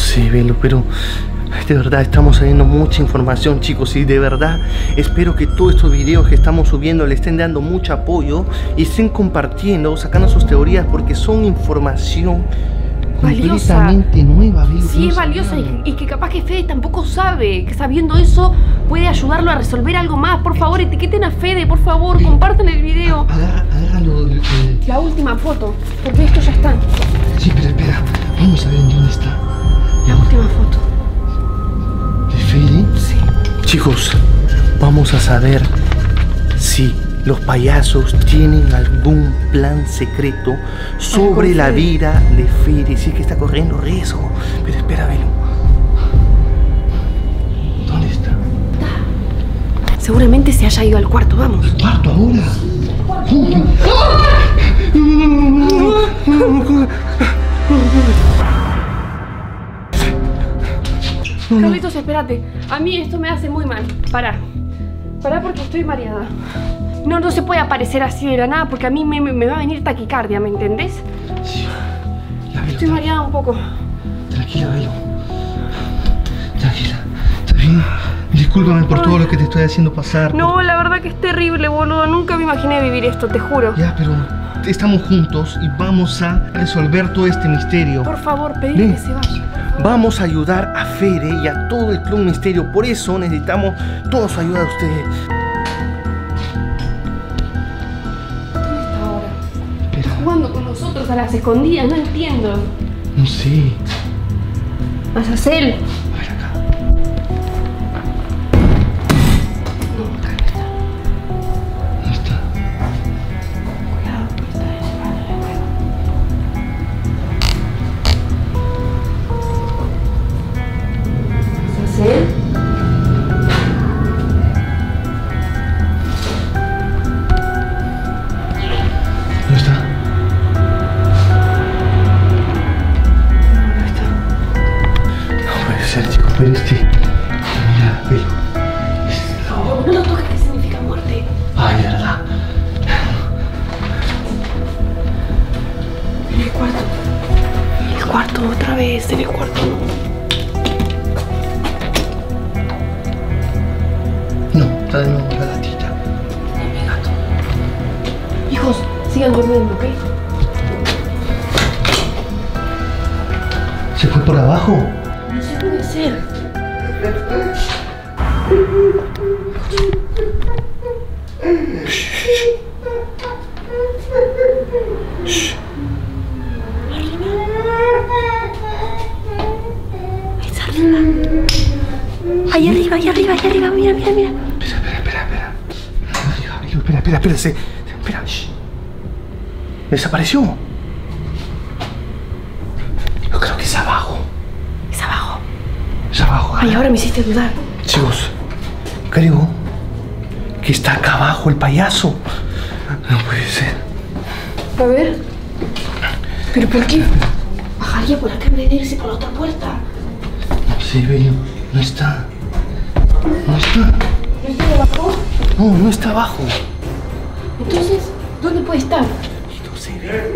sé, Velo, pero de verdad estamos sabiendo mucha información, chicos, y de verdad espero que todos estos videos que estamos subiendo le estén dando mucho apoyo y estén compartiendo, sacando sus teorías, porque son información Valiosa. completamente nueva, Velo. Sí, es valiosa y, y que capaz que Fede tampoco sabe, que sabiendo eso puede ayudarlo a resolver algo más. Por favor, etiqueten a Fede, por favor, Sí. compartan el video. Agarra, agárralo. Eh. La última foto, porque esto ya está. Sí, pero espera, vamos a ver en dónde está. La última foto. ¿De Fede? Sí. Chicos, vamos a saber si los payasos tienen algún plan secreto sobre la vida de Fede. Sí que está corriendo riesgo. Pero espera, Velo. ¿Dónde está? Seguramente se haya ido al cuarto, vamos. ¿El cuarto ahora? ¿Cómo? Carlitos, espérate. A mí esto me hace muy mal. Pará. Pará porque estoy mareada. No, no se puede aparecer así de la nada porque a mí me, me, me va a venir taquicardia, ¿me entendés? Sí. Ya, Velo, Estoy mareada un poco. tranquila, Velo. Tranquila. ¿Está bien? Discúlpame por todo lo que te estoy haciendo pasar. No, la verdad que es terrible, boludo. Nunca me imaginé vivir esto, te juro. Ya, pero estamos juntos y vamos a resolver todo este misterio. Por favor, pedile Ven. que se vaya. Vamos a ayudar a Fede y a todo el Club Misterio. Por eso necesitamos toda su ayuda de ustedes. ¿Dónde está ahora? Espera, Jugando con nosotros a las escondidas, no entiendo. no sé. Azazel. A ver acá. No, acá no está. No está. Cuidado, porque está de espalda de nuevo. Azazel. No está. No está. No puede ser, chicos, pero este. Mira, Velo. No, no lo toques, que significa muerte. Ay, de verdad. En el cuarto. En el cuarto, otra vez, en el cuarto. No, está de nuevo la gatita. Es mi gato. Hijos, sigan durmiendo, ¿ok? ¿Se fue por abajo? No sé, puede ser. Ahí arriba, ahí arriba, ahí arriba, mira, mira, mira. Espera, espera, espera, espera. Ay, Velo, espera, espera, espera. se- Espera. Shh. Desapareció. Yo creo que es abajo. Es abajo. Es abajo. Ay, ahora me hiciste dudar. Chicos, creo que está acá abajo el payaso. No puede ser. A ver. ¿Pero por qué? Bajaría por acá en vez de irse por la otra puerta. No sé, Velo. No está. No está. ¿No está abajo? No, no está abajo. Entonces, ¿dónde puede estar? No sé, Velo.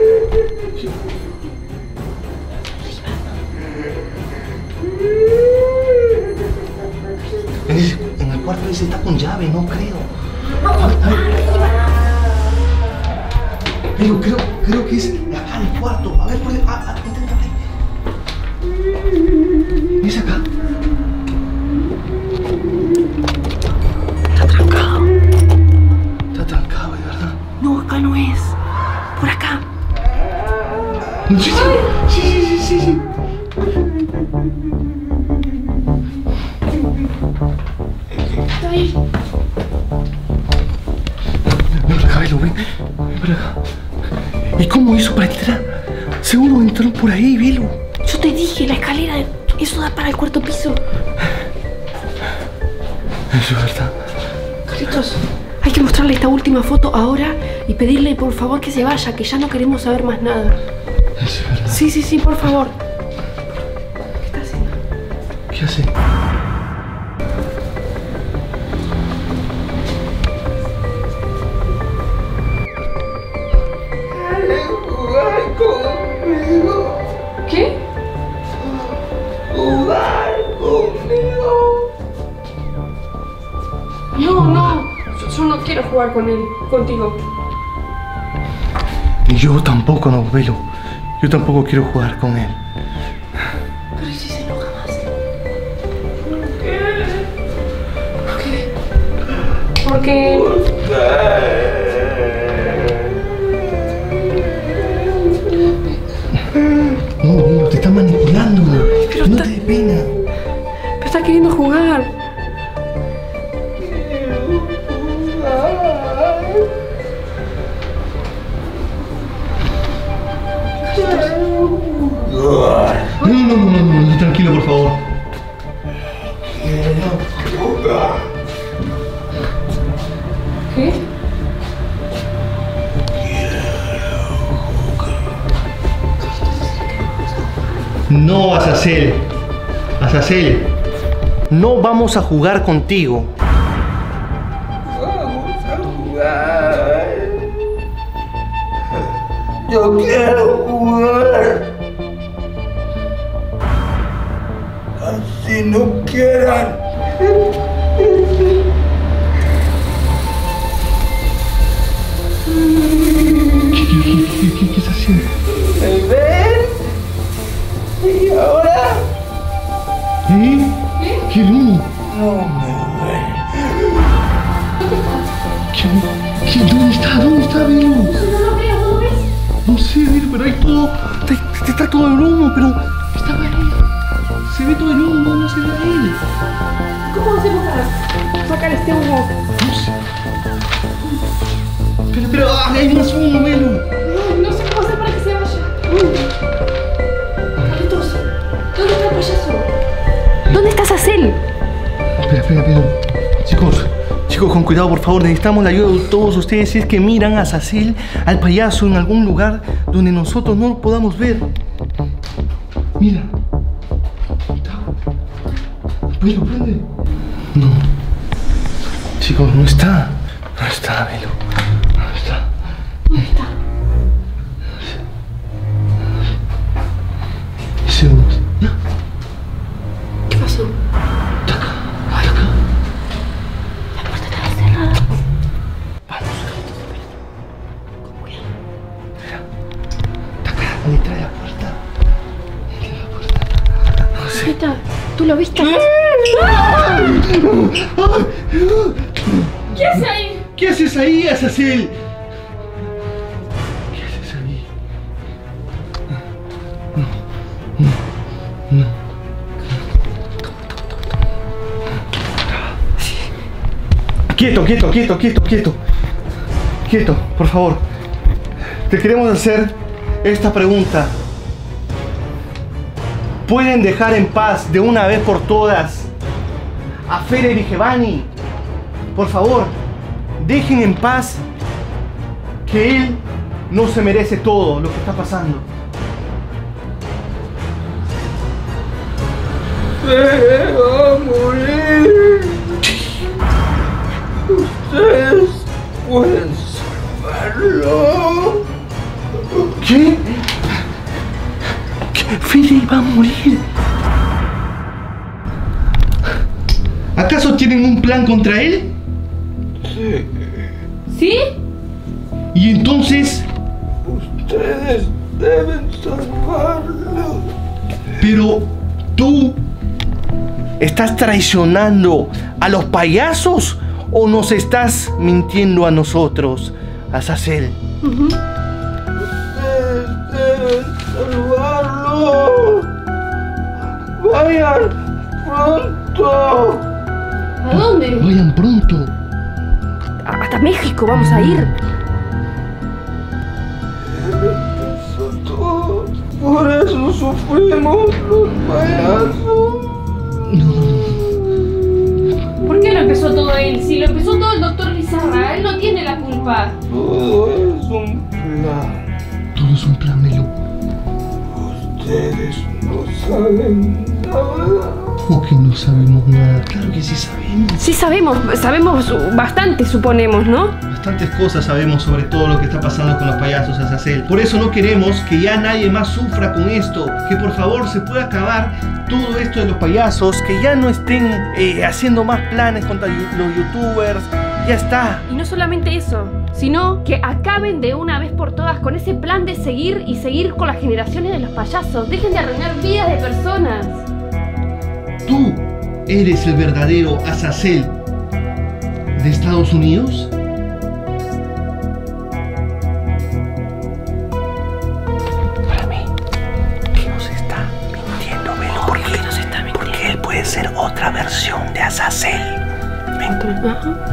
En, ese- en el cuarto ese está con llave, no creo. No, A ver, a ver. arriba. Pero creo, creo que es de acá en el cuarto. A ver, por ahí. Ah, ah, intenta abrir. ¿Es acá? Está trancado. Está trancado, de verdad. No, acá no es. Por acá. Sí, sí, sí, sí, sí, sí. Está ahí. Ven para acá, Velo, ven. Ven para acá. ¿Y cómo hizo para entrar? Seguro entró por ahí, Velo. Yo te dije, la escalera, de- eso da para el cuarto piso. Eso es verdad. Carlitos, hay que mostrarle esta última foto ahora y pedirle por favor que se vaya, que ya no queremos saber más nada. Eso es verdad. Sí, sí, sí, por favor. ¿Qué está haciendo? ¿Qué hace? Jugar conmigo. ¿Qué? no quiero jugar con él, contigo. Yo tampoco, no, Velo. Yo tampoco quiero jugar con él. Pero ¿y si se enoja más? ¿Por qué? ¿Por qué? No, Velo, te está manipulando. Pero no está... te dé pena. Pero está queriendo jugar. No, no, no, no, no, tranquilo, por favor. ¿Qué? No, Azazel. Azazel. No vamos a jugar contigo. Vamos a jugar. Yo quiero jugar. Así no quieran. ¿Qué, qué, qué, qué, qué estás haciendo? ¿Me ven? ¿Y ahora? ¿Eh? ¿Qué no? No me ven. ¿Qué, qué, ¿Dónde está? ¿Dónde está, Velo? ¿No lo ves? ¿No lo ves? No sé, Velo, pero hay todo. Está, está todo el humo, pero. Estaba ahí. Se ve todo el humo, no se ve a él. ¿Cómo hacemos para sacar este humo? No sé. Pero, pero, ¡ah, hay más humo, Velo! No, no sé cómo hacer para que se vaya. Carlitos, ¿dónde está el payaso? ¿Dónde está Azazel? Espera, espera, espera. Chicos, chicos, con cuidado, por favor. Necesitamos la ayuda de todos ustedes si es que miran a Azazel, al payaso, en algún lugar donde nosotros no lo podamos ver. Mira. Velo, prende. No. Chicos, no está. No está, Velo. No está. ¿Dónde está? Segundos. ¿Ya? ¿Qué pasó? Está acá. Está acá. La puerta estaba cerrada. Vamos. Con cuidado. Espera. Está acá, a la entrada de la puerta. Entra a la puerta. No sé. Ahorita, ¿tú lo viste? ¿Qué hace ahí? ¿Qué haces ahí, Azazel? ¿Qué haces ahí? No, no, no. Quieto, quieto, quieto, quieto, quieto. Quieto, por favor. Te queremos hacer esta pregunta. ¿Pueden dejar en paz de una vez por todas a Fere Vigevani? Por favor, dejen en paz, que él no se merece todo lo que está pasando. Se va a morir. Ustedes pueden salvarlo. ¿Qué? ¿Qué? Fede va a morir. ¿Acaso tienen un plan contra él? Sí. ¿Sí? Y entonces, Ustedes deben salvarlo. pero tú estás traicionando a los payasos o nos estás mintiendo a nosotros, Azazel. Ustedes deben salvarlo. Vayan pronto. ¿A dónde? Vayan pronto. A- Hasta México vamos a ir. Eso todo. Por eso sufrimos los payasos. ¿Por qué lo empezó todo él? Si lo empezó todo el doctor Lizarra, él no tiene la culpa. Todo es un plan. Todo es un plan, Melo. Ustedes no saben nada. ¿O que no sabemos nada? Claro que sí sabemos. Sí sabemos, sabemos bastante, suponemos, ¿no? Bastantes cosas sabemos sobre todo lo que está pasando con los payasos, Azazel. Por eso no queremos que ya nadie más sufra con esto. Que por favor se pueda acabar todo esto de los payasos. Que ya no estén eh, haciendo más planes contra yu- los youtubers. Ya está. Y no solamente eso, sino que acaben de una vez por todas con ese plan de seguir y seguir con las generaciones de los payasos. Dejen de arruinar vidas de personas. ¿Tú eres el verdadero Azazel de Estados Unidos? Para mí, que nos está mintiendo, Velo. ¿Por qué nos está mintiendo? Porque él puede ser otra versión de Azazel. Ven. Ajá.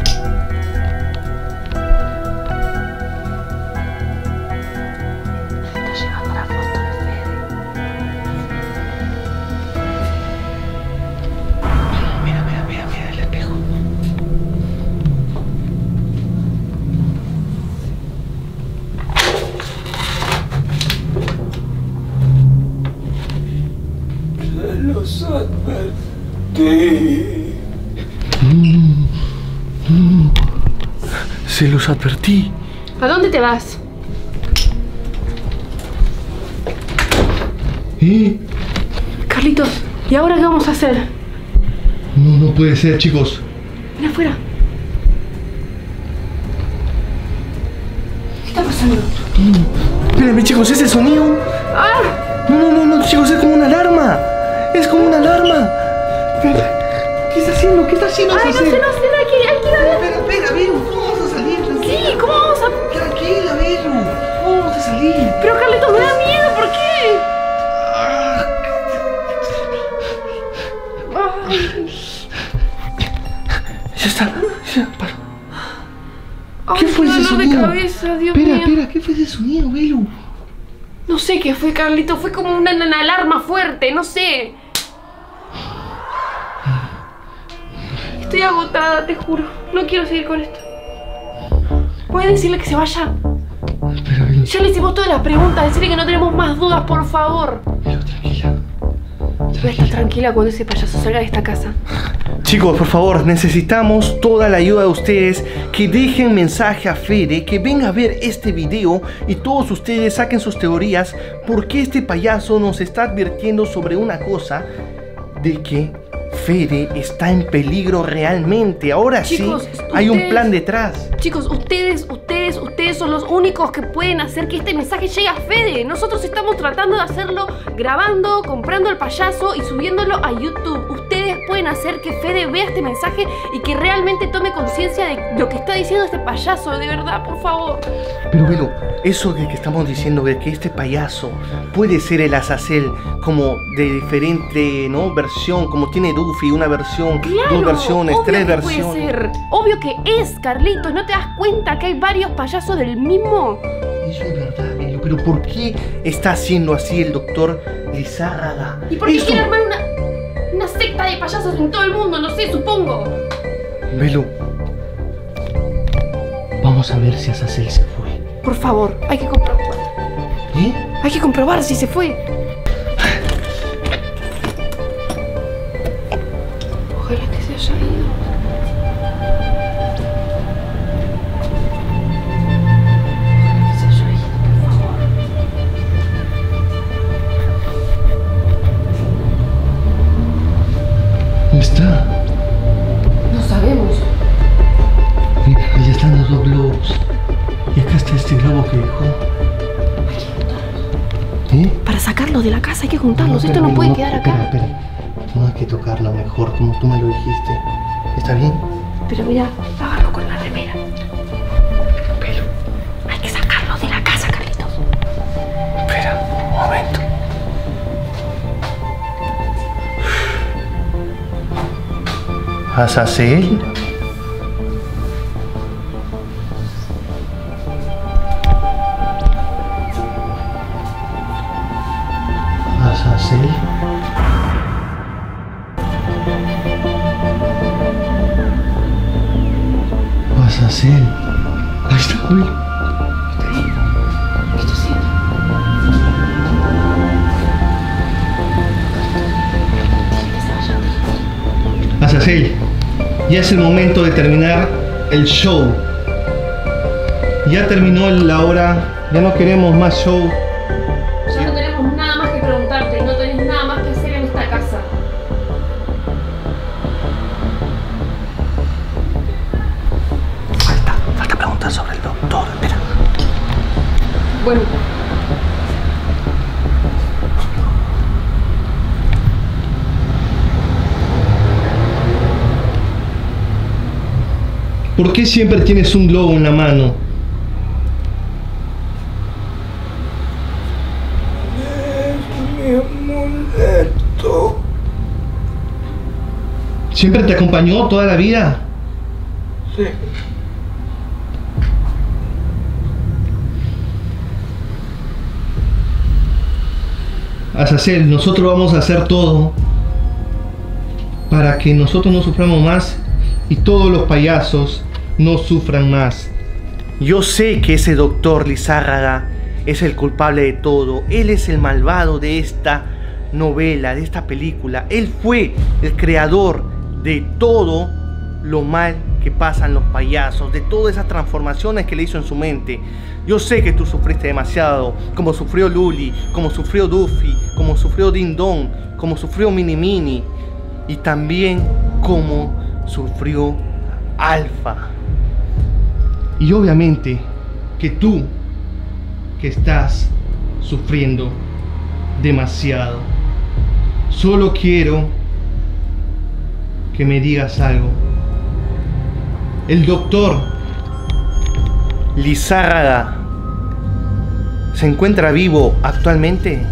Los advertí. Mm, mm. Se los advertí. ¿A dónde te vas? ¿Eh? Carlitos, ¿y ahora qué vamos a hacer? No, no puede ser, chicos. Ven afuera. ¿Qué está pasando? Mm. Espérenme, chicos, ese sonido. ¡Ah! No, no, no, no, chicos, es como una alarma. Es como una alarma. ¿Qué está haciendo? ¿Qué está haciendo? Ay, no sé, no sé, hay que, hay que ir a ver. Espera, espera, Vero, ¿cómo vamos a salir? Tranquila. Sí, ¿cómo vamos a...? Tranquila, Vero. ¿Cómo vamos a salir? Pero Carlitos, me da miedo, ¿por qué? Ay. Ya está, ya, para. Ay, ¿Qué fue ese dolor de sonido? cabeza, Dios Espera, mío. espera, ¿qué fue ese sonido, Vero? No sé qué fue, Carlitos, fue como una, una alarma fuerte, no sé. Estoy agotada, te juro. No quiero seguir con esto. ¿Puedes decirle que se vaya? Espera, Vero. Ya le hicimos todas las preguntas, decirle que no tenemos más dudas, por favor. Vero, tranquila. Voy a estar tranquila cuando ese payaso salga de esta casa. Chicos, por favor, necesitamos toda la ayuda de ustedes. Que dejen mensaje a Fede, que venga a ver este video y todos ustedes saquen sus teorías. Porque este payaso nos está advirtiendo sobre una cosa, de que Fede está en peligro realmente. Ahora Chicos, sí, ustedes- hay un plan detrás. Chicos, ustedes, ustedes, ustedes son los únicos que pueden hacer que este mensaje llegue a Fede. Nosotros estamos tratando de hacerlo grabando, comprando el payaso y subiéndolo a YouTube. Ustedes pueden hacer que Fede vea este mensaje y que realmente tome conciencia de lo que está diciendo este payaso. De verdad, por favor. Pero Velo, eso de que estamos diciendo de que este payaso puede ser el Azazel como de diferente, ¿no? versión, como tiene Duffy, una versión, Claro, dos versiones, obvio tres que versiones. puede ser. Obvio que es, Carlitos. ¿No te das cuenta que hay varios payasos del mismo? Eso es verdad, Velo, pero ¿por qué está haciendo así el doctor Lizárraga? ¿Y por qué Eso- quiere armar una, una secta de payasos en todo el mundo? No sé, supongo. Velo, vamos a ver si Azazel se fue. Por favor, hay que comprobar. ¿Eh? Hay que comprobar si se fue. Ojalá que se haya ido. Ojalá que se haya ido, por favor. ¿Dónde está? No sabemos. Mira, ya están los dos globos. Y acá está este globo que dejó. ¿Eh? Para sacarlo de la casa hay que juntarlos. Esto espera, no puede no, quedar espera, acá. Espera, no hay que tocarlo mejor, como tú me lo dijiste. ¿Está bien? Pero mira, agarro con la remera. Pero, Hay que sacarlo de la casa, Carlitos. espera, un momento. ¿Azazel? ¿Azazel? ¿Azazel? Ahí está, Will. ¿Qué está haciendo? Azazel, ya es el momento de terminar el show. Ya terminó la hora, ya no queremos más show. Ya no tenemos nada más que preguntarte. No tenés nada más que hacer en esta casa. Bueno. ¿Por qué siempre tienes un globo en la mano? Es mi amuleto. ¿Siempre te acompañó toda la vida? Sí. Azazel, nosotros vamos a hacer todo para que nosotros no suframos más y todos los payasos no sufran más. Yo sé que ese doctor Lizárraga es el culpable de todo. Él es el malvado de esta novela, de esta película. Él fue el creador de todo lo mal que pasan los payasos, de todas esas transformaciones que le hizo en su mente. Yo sé que tú sufriste demasiado, como sufrió Luli, como sufrió Duffy, como sufrió Ding Dong, como sufrió Mini Mini y también como sufrió Alfa. Y obviamente que tú, que estás sufriendo demasiado, solo quiero que me digas algo. El doctor Lizárraga se encuentra vivo actualmente.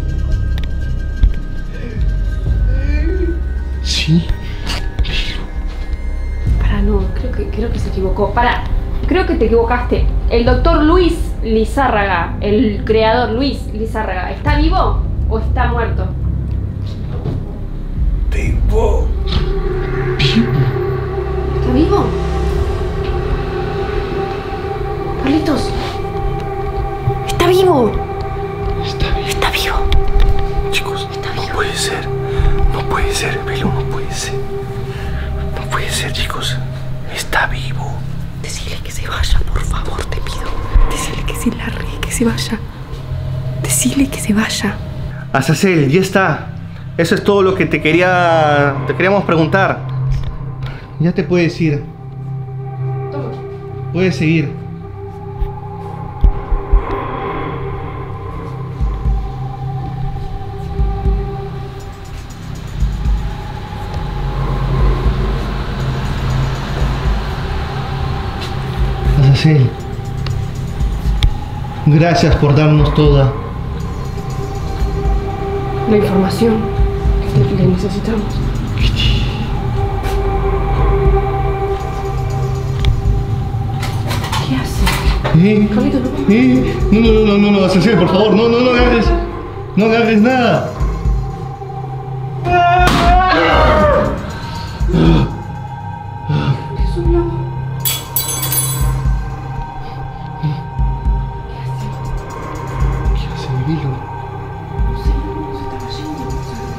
Sí. Para, no, creo que, creo que se equivocó. Para, creo que te equivocaste. El doctor Luis Lizárraga, el creador Luis Lizárraga, ¿está vivo o está muerto? Vivo. ¿Está vivo? Carlitos. Está vivo. Está vivo. Está vivo. Chicos, Está no vivo. puede ser. No puede ser, Velo, no puede ser. No puede ser, chicos. Está vivo. Decile que se vaya, por favor, te pido. Decile que se largue, que se vaya. Decile que se vaya. Azazel, ya está. Eso es todo lo que te quería. Te queríamos preguntar. Ya te puedes ir. Toma. Puedes seguir. Azazel, gracias por darnos toda La información que que necesitamos. ¿Qué hace? ¿Eh? Carlitos, no. ¿Eh? No, no, no, no, no, Azazel, por favor, no, no, no agarres. No agarres nada. Es un globo. ¿Qué hace, Vilo? No sé, no se está cayendo.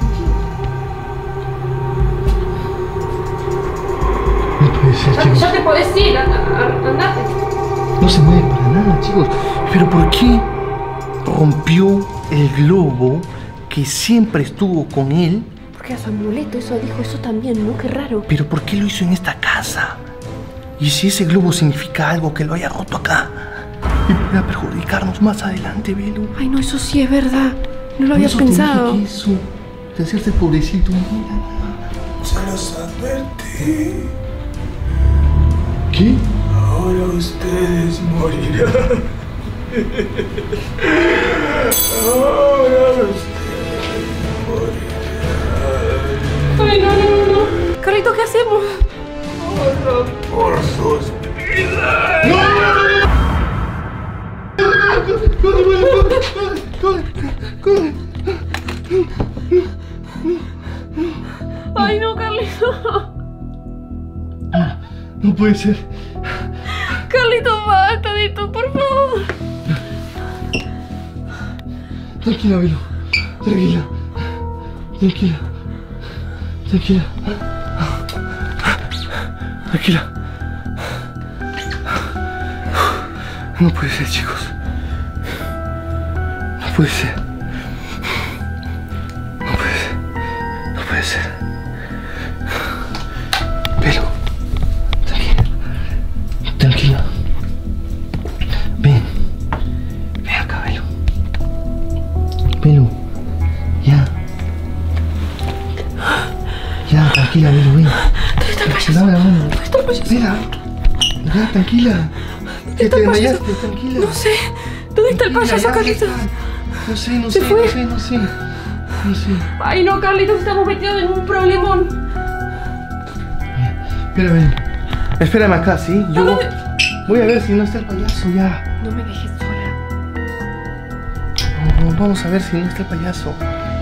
No puede ser, Ya, chicos. ya te podés ir, a- a- andate. No se mueve para nada, chicos. Pero ¿por qué rompió el globo que siempre estuvo con él? Porque a su amuleto eso dijo eso también, ¿no? Qué raro. Pero ¿por qué lo hizo en esta casa? ¿Y si ese globo significa algo que lo haya roto acá? Y pueda perjudicarnos más adelante, Velo. Ay, no, eso sí es verdad. No lo había Por eso te pensado. dije que eso, de hacerte el pobrecito, mira. Se los advertí. ¿Qué? Ahora ustedes morirán. Ahora ustedes morirán. Ay, no, no, no. Carlitos, ¿qué hacemos? Corran por sus vidas. ¡No, no, no, no! ¡Corre, corre, corre, corre! Ay, no, Carlitos. No puede ser. Carlitos, basta de esto, por favor. Tranquila, Velo. Tranquila. Tranquila. Tranquila. Tranquila. No puede ser, chicos. No puede ser. No puede ser. No puede ser. Velo. Tranquila. Tranquila. Ven. Ven acá. Tranquila, Belu, ven. ¿Dónde está el payaso? Dame la mano. ¿Dónde está el payaso? Espera. Ya, tranquila. ¿Qué está te el payaso? desmayaste? Tranquila. No sé. ¿Dónde está el Tranquila, payaso, ya, Carlitos? No sé, no ¿Se sé, fue? no sé, no sé. No sé. Ay, no, Carlitos, estamos metidos en un problemón. Espérame. Espérame acá, ¿sí? Yo ¿A dónde? voy a ver si no está el payaso ya. No me dejes sola. No, no, vamos a ver si no está el payaso.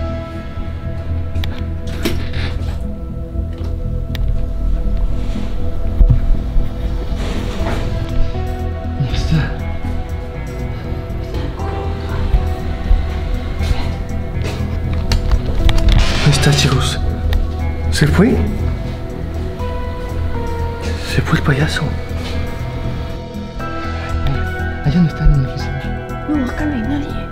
¿Dónde está? ¿Dónde está, chicos? ¿Se fue? Se fue el payaso. Allá no está en la oficina. No, acá no hay nadie.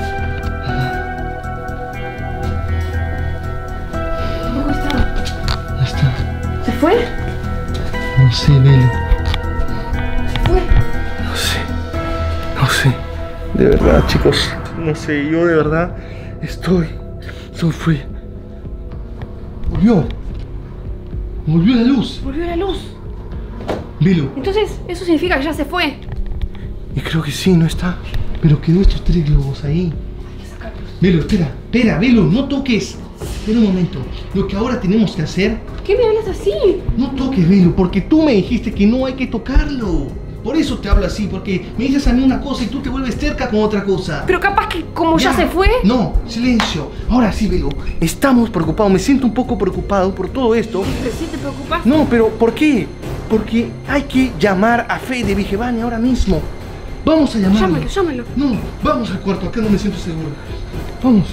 ¿Dónde está? ¿Dónde está? ¿Se fue? No sé, Belu. ¿Se fue? No sé. No sé. De verdad, chicos. No sé, yo de verdad estoy. Soy fui. Volvió. Volvió la luz. Volvió la luz. Belu. Entonces, eso significa que ya se fue. Y creo que sí, no está. Pero quedó estos tres globos ahí. Hay que sacarlos. Belu, espera. Espera, Belu, no toques. Espera un momento. Lo que ahora tenemos que hacer. ¿Por qué me hablas así? No toques, Belu, porque tú me dijiste que no hay que tocarlo. Por eso te hablo así, porque me dices a mí una cosa y tú te vuelves cerca con otra cosa. Pero capaz que como ya, se fue. No, silencio. Ahora sí, Belu. Estamos preocupados. Me siento un poco preocupado por todo esto. Pero sí te preocupas. No, pero ¿por qué? Porque hay que llamar a Fede Vigevani ahora mismo. Vamos a llamarlo. Llámalo, llámalo. No, vamos al cuarto. Acá no me siento seguro. Vamos.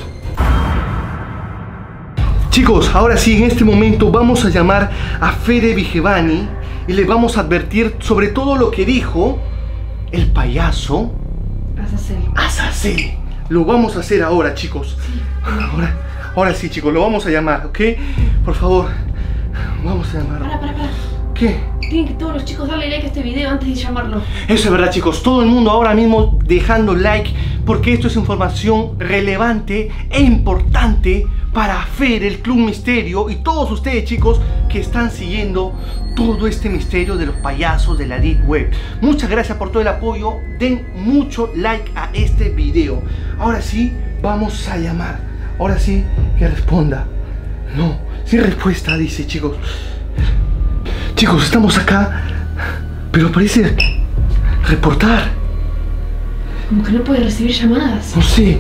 Chicos, ahora sí, en este momento vamos a llamar a Fede Vigevani y le vamos a advertir sobre todo lo que dijo el payaso Azazel. Azazel. Lo vamos a hacer ahora, chicos. Ahora, ahora sí, chicos, lo vamos a llamar, ¿ok? Por favor, vamos a llamarlo. Para, para, para. ¿Qué? Tienen que todos los chicos darle like a este video antes de llamarlo. Eso es verdad, chicos. Todo el mundo ahora mismo dejando like porque esto es información relevante e importante para Fede, el Club Misterio y todos ustedes, chicos, que están siguiendo todo este misterio de los payasos de la Deep Web. Muchas gracias por todo el apoyo. Den mucho like a este video. Ahora sí, vamos a llamar. Ahora sí, que responda. No, sin respuesta, dice, chicos. Chicos, estamos acá, pero parece reportar. Como que no puede recibir llamadas. No sé.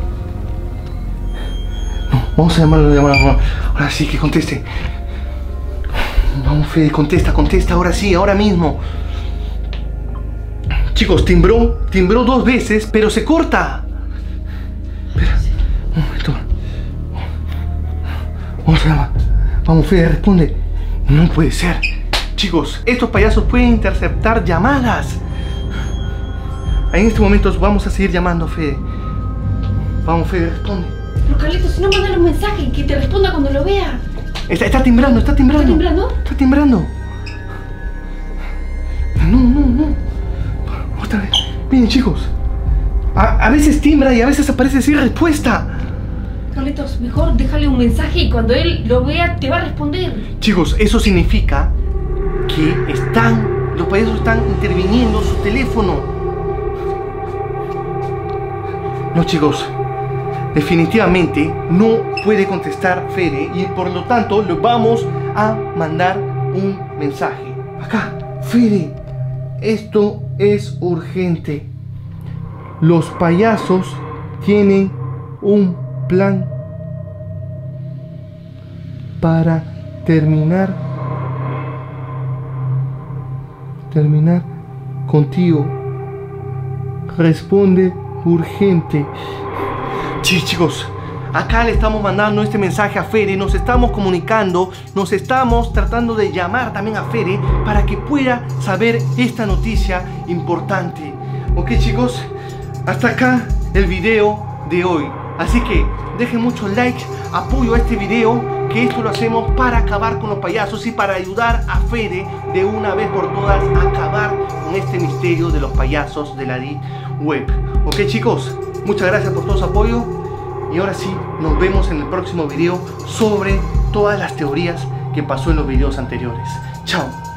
No, vamos a llamarlo, llamarlo. Ahora sí, que conteste. Vamos, Fede, contesta, contesta, ahora sí, ahora mismo. Chicos, timbró, timbró dos veces, pero se corta. Espera, un momento. Vamos a llamar. Vamos, Fede, responde. No puede ser. Chicos, estos payasos pueden interceptar llamadas. En este momento vamos a seguir llamando a Fede. Vamos, Fede, responde. Pero Carlitos, si no, mándale un mensaje y que te responda cuando lo vea. Está, está timbrando, está timbrando. ¿Está timbrando? Está timbrando. No, no, no. Otra vez. Miren, chicos. A, a veces timbra y a veces aparece sin respuesta. Carlitos, mejor déjale un mensaje y cuando él lo vea te va a responder. Chicos, eso significa que están, los payasos están interviniendo su teléfono. No, chicos, definitivamente no puede contestar Fede y por lo tanto le vamos a mandar un mensaje. Acá, Fede, esto es urgente. Los payasos tienen un plan para terminar terminar contigo. Responde urgente. Sí, chicos, acá le estamos mandando este mensaje a Fede, nos estamos comunicando, nos estamos tratando de llamar también a Fede para que pueda saber esta noticia importante. Ok, chicos, hasta acá el video de hoy. Así que dejen muchos likes, apoyo a este video, que esto lo hacemos para acabar con los payasos y para ayudar a Fede de una vez por todas a acabar con este misterio de los payasos de la Deep Web. Ok, chicos, muchas gracias por todo su apoyo y ahora sí, nos vemos en el próximo video sobre todas las teorías que pasó en los videos anteriores. Chao.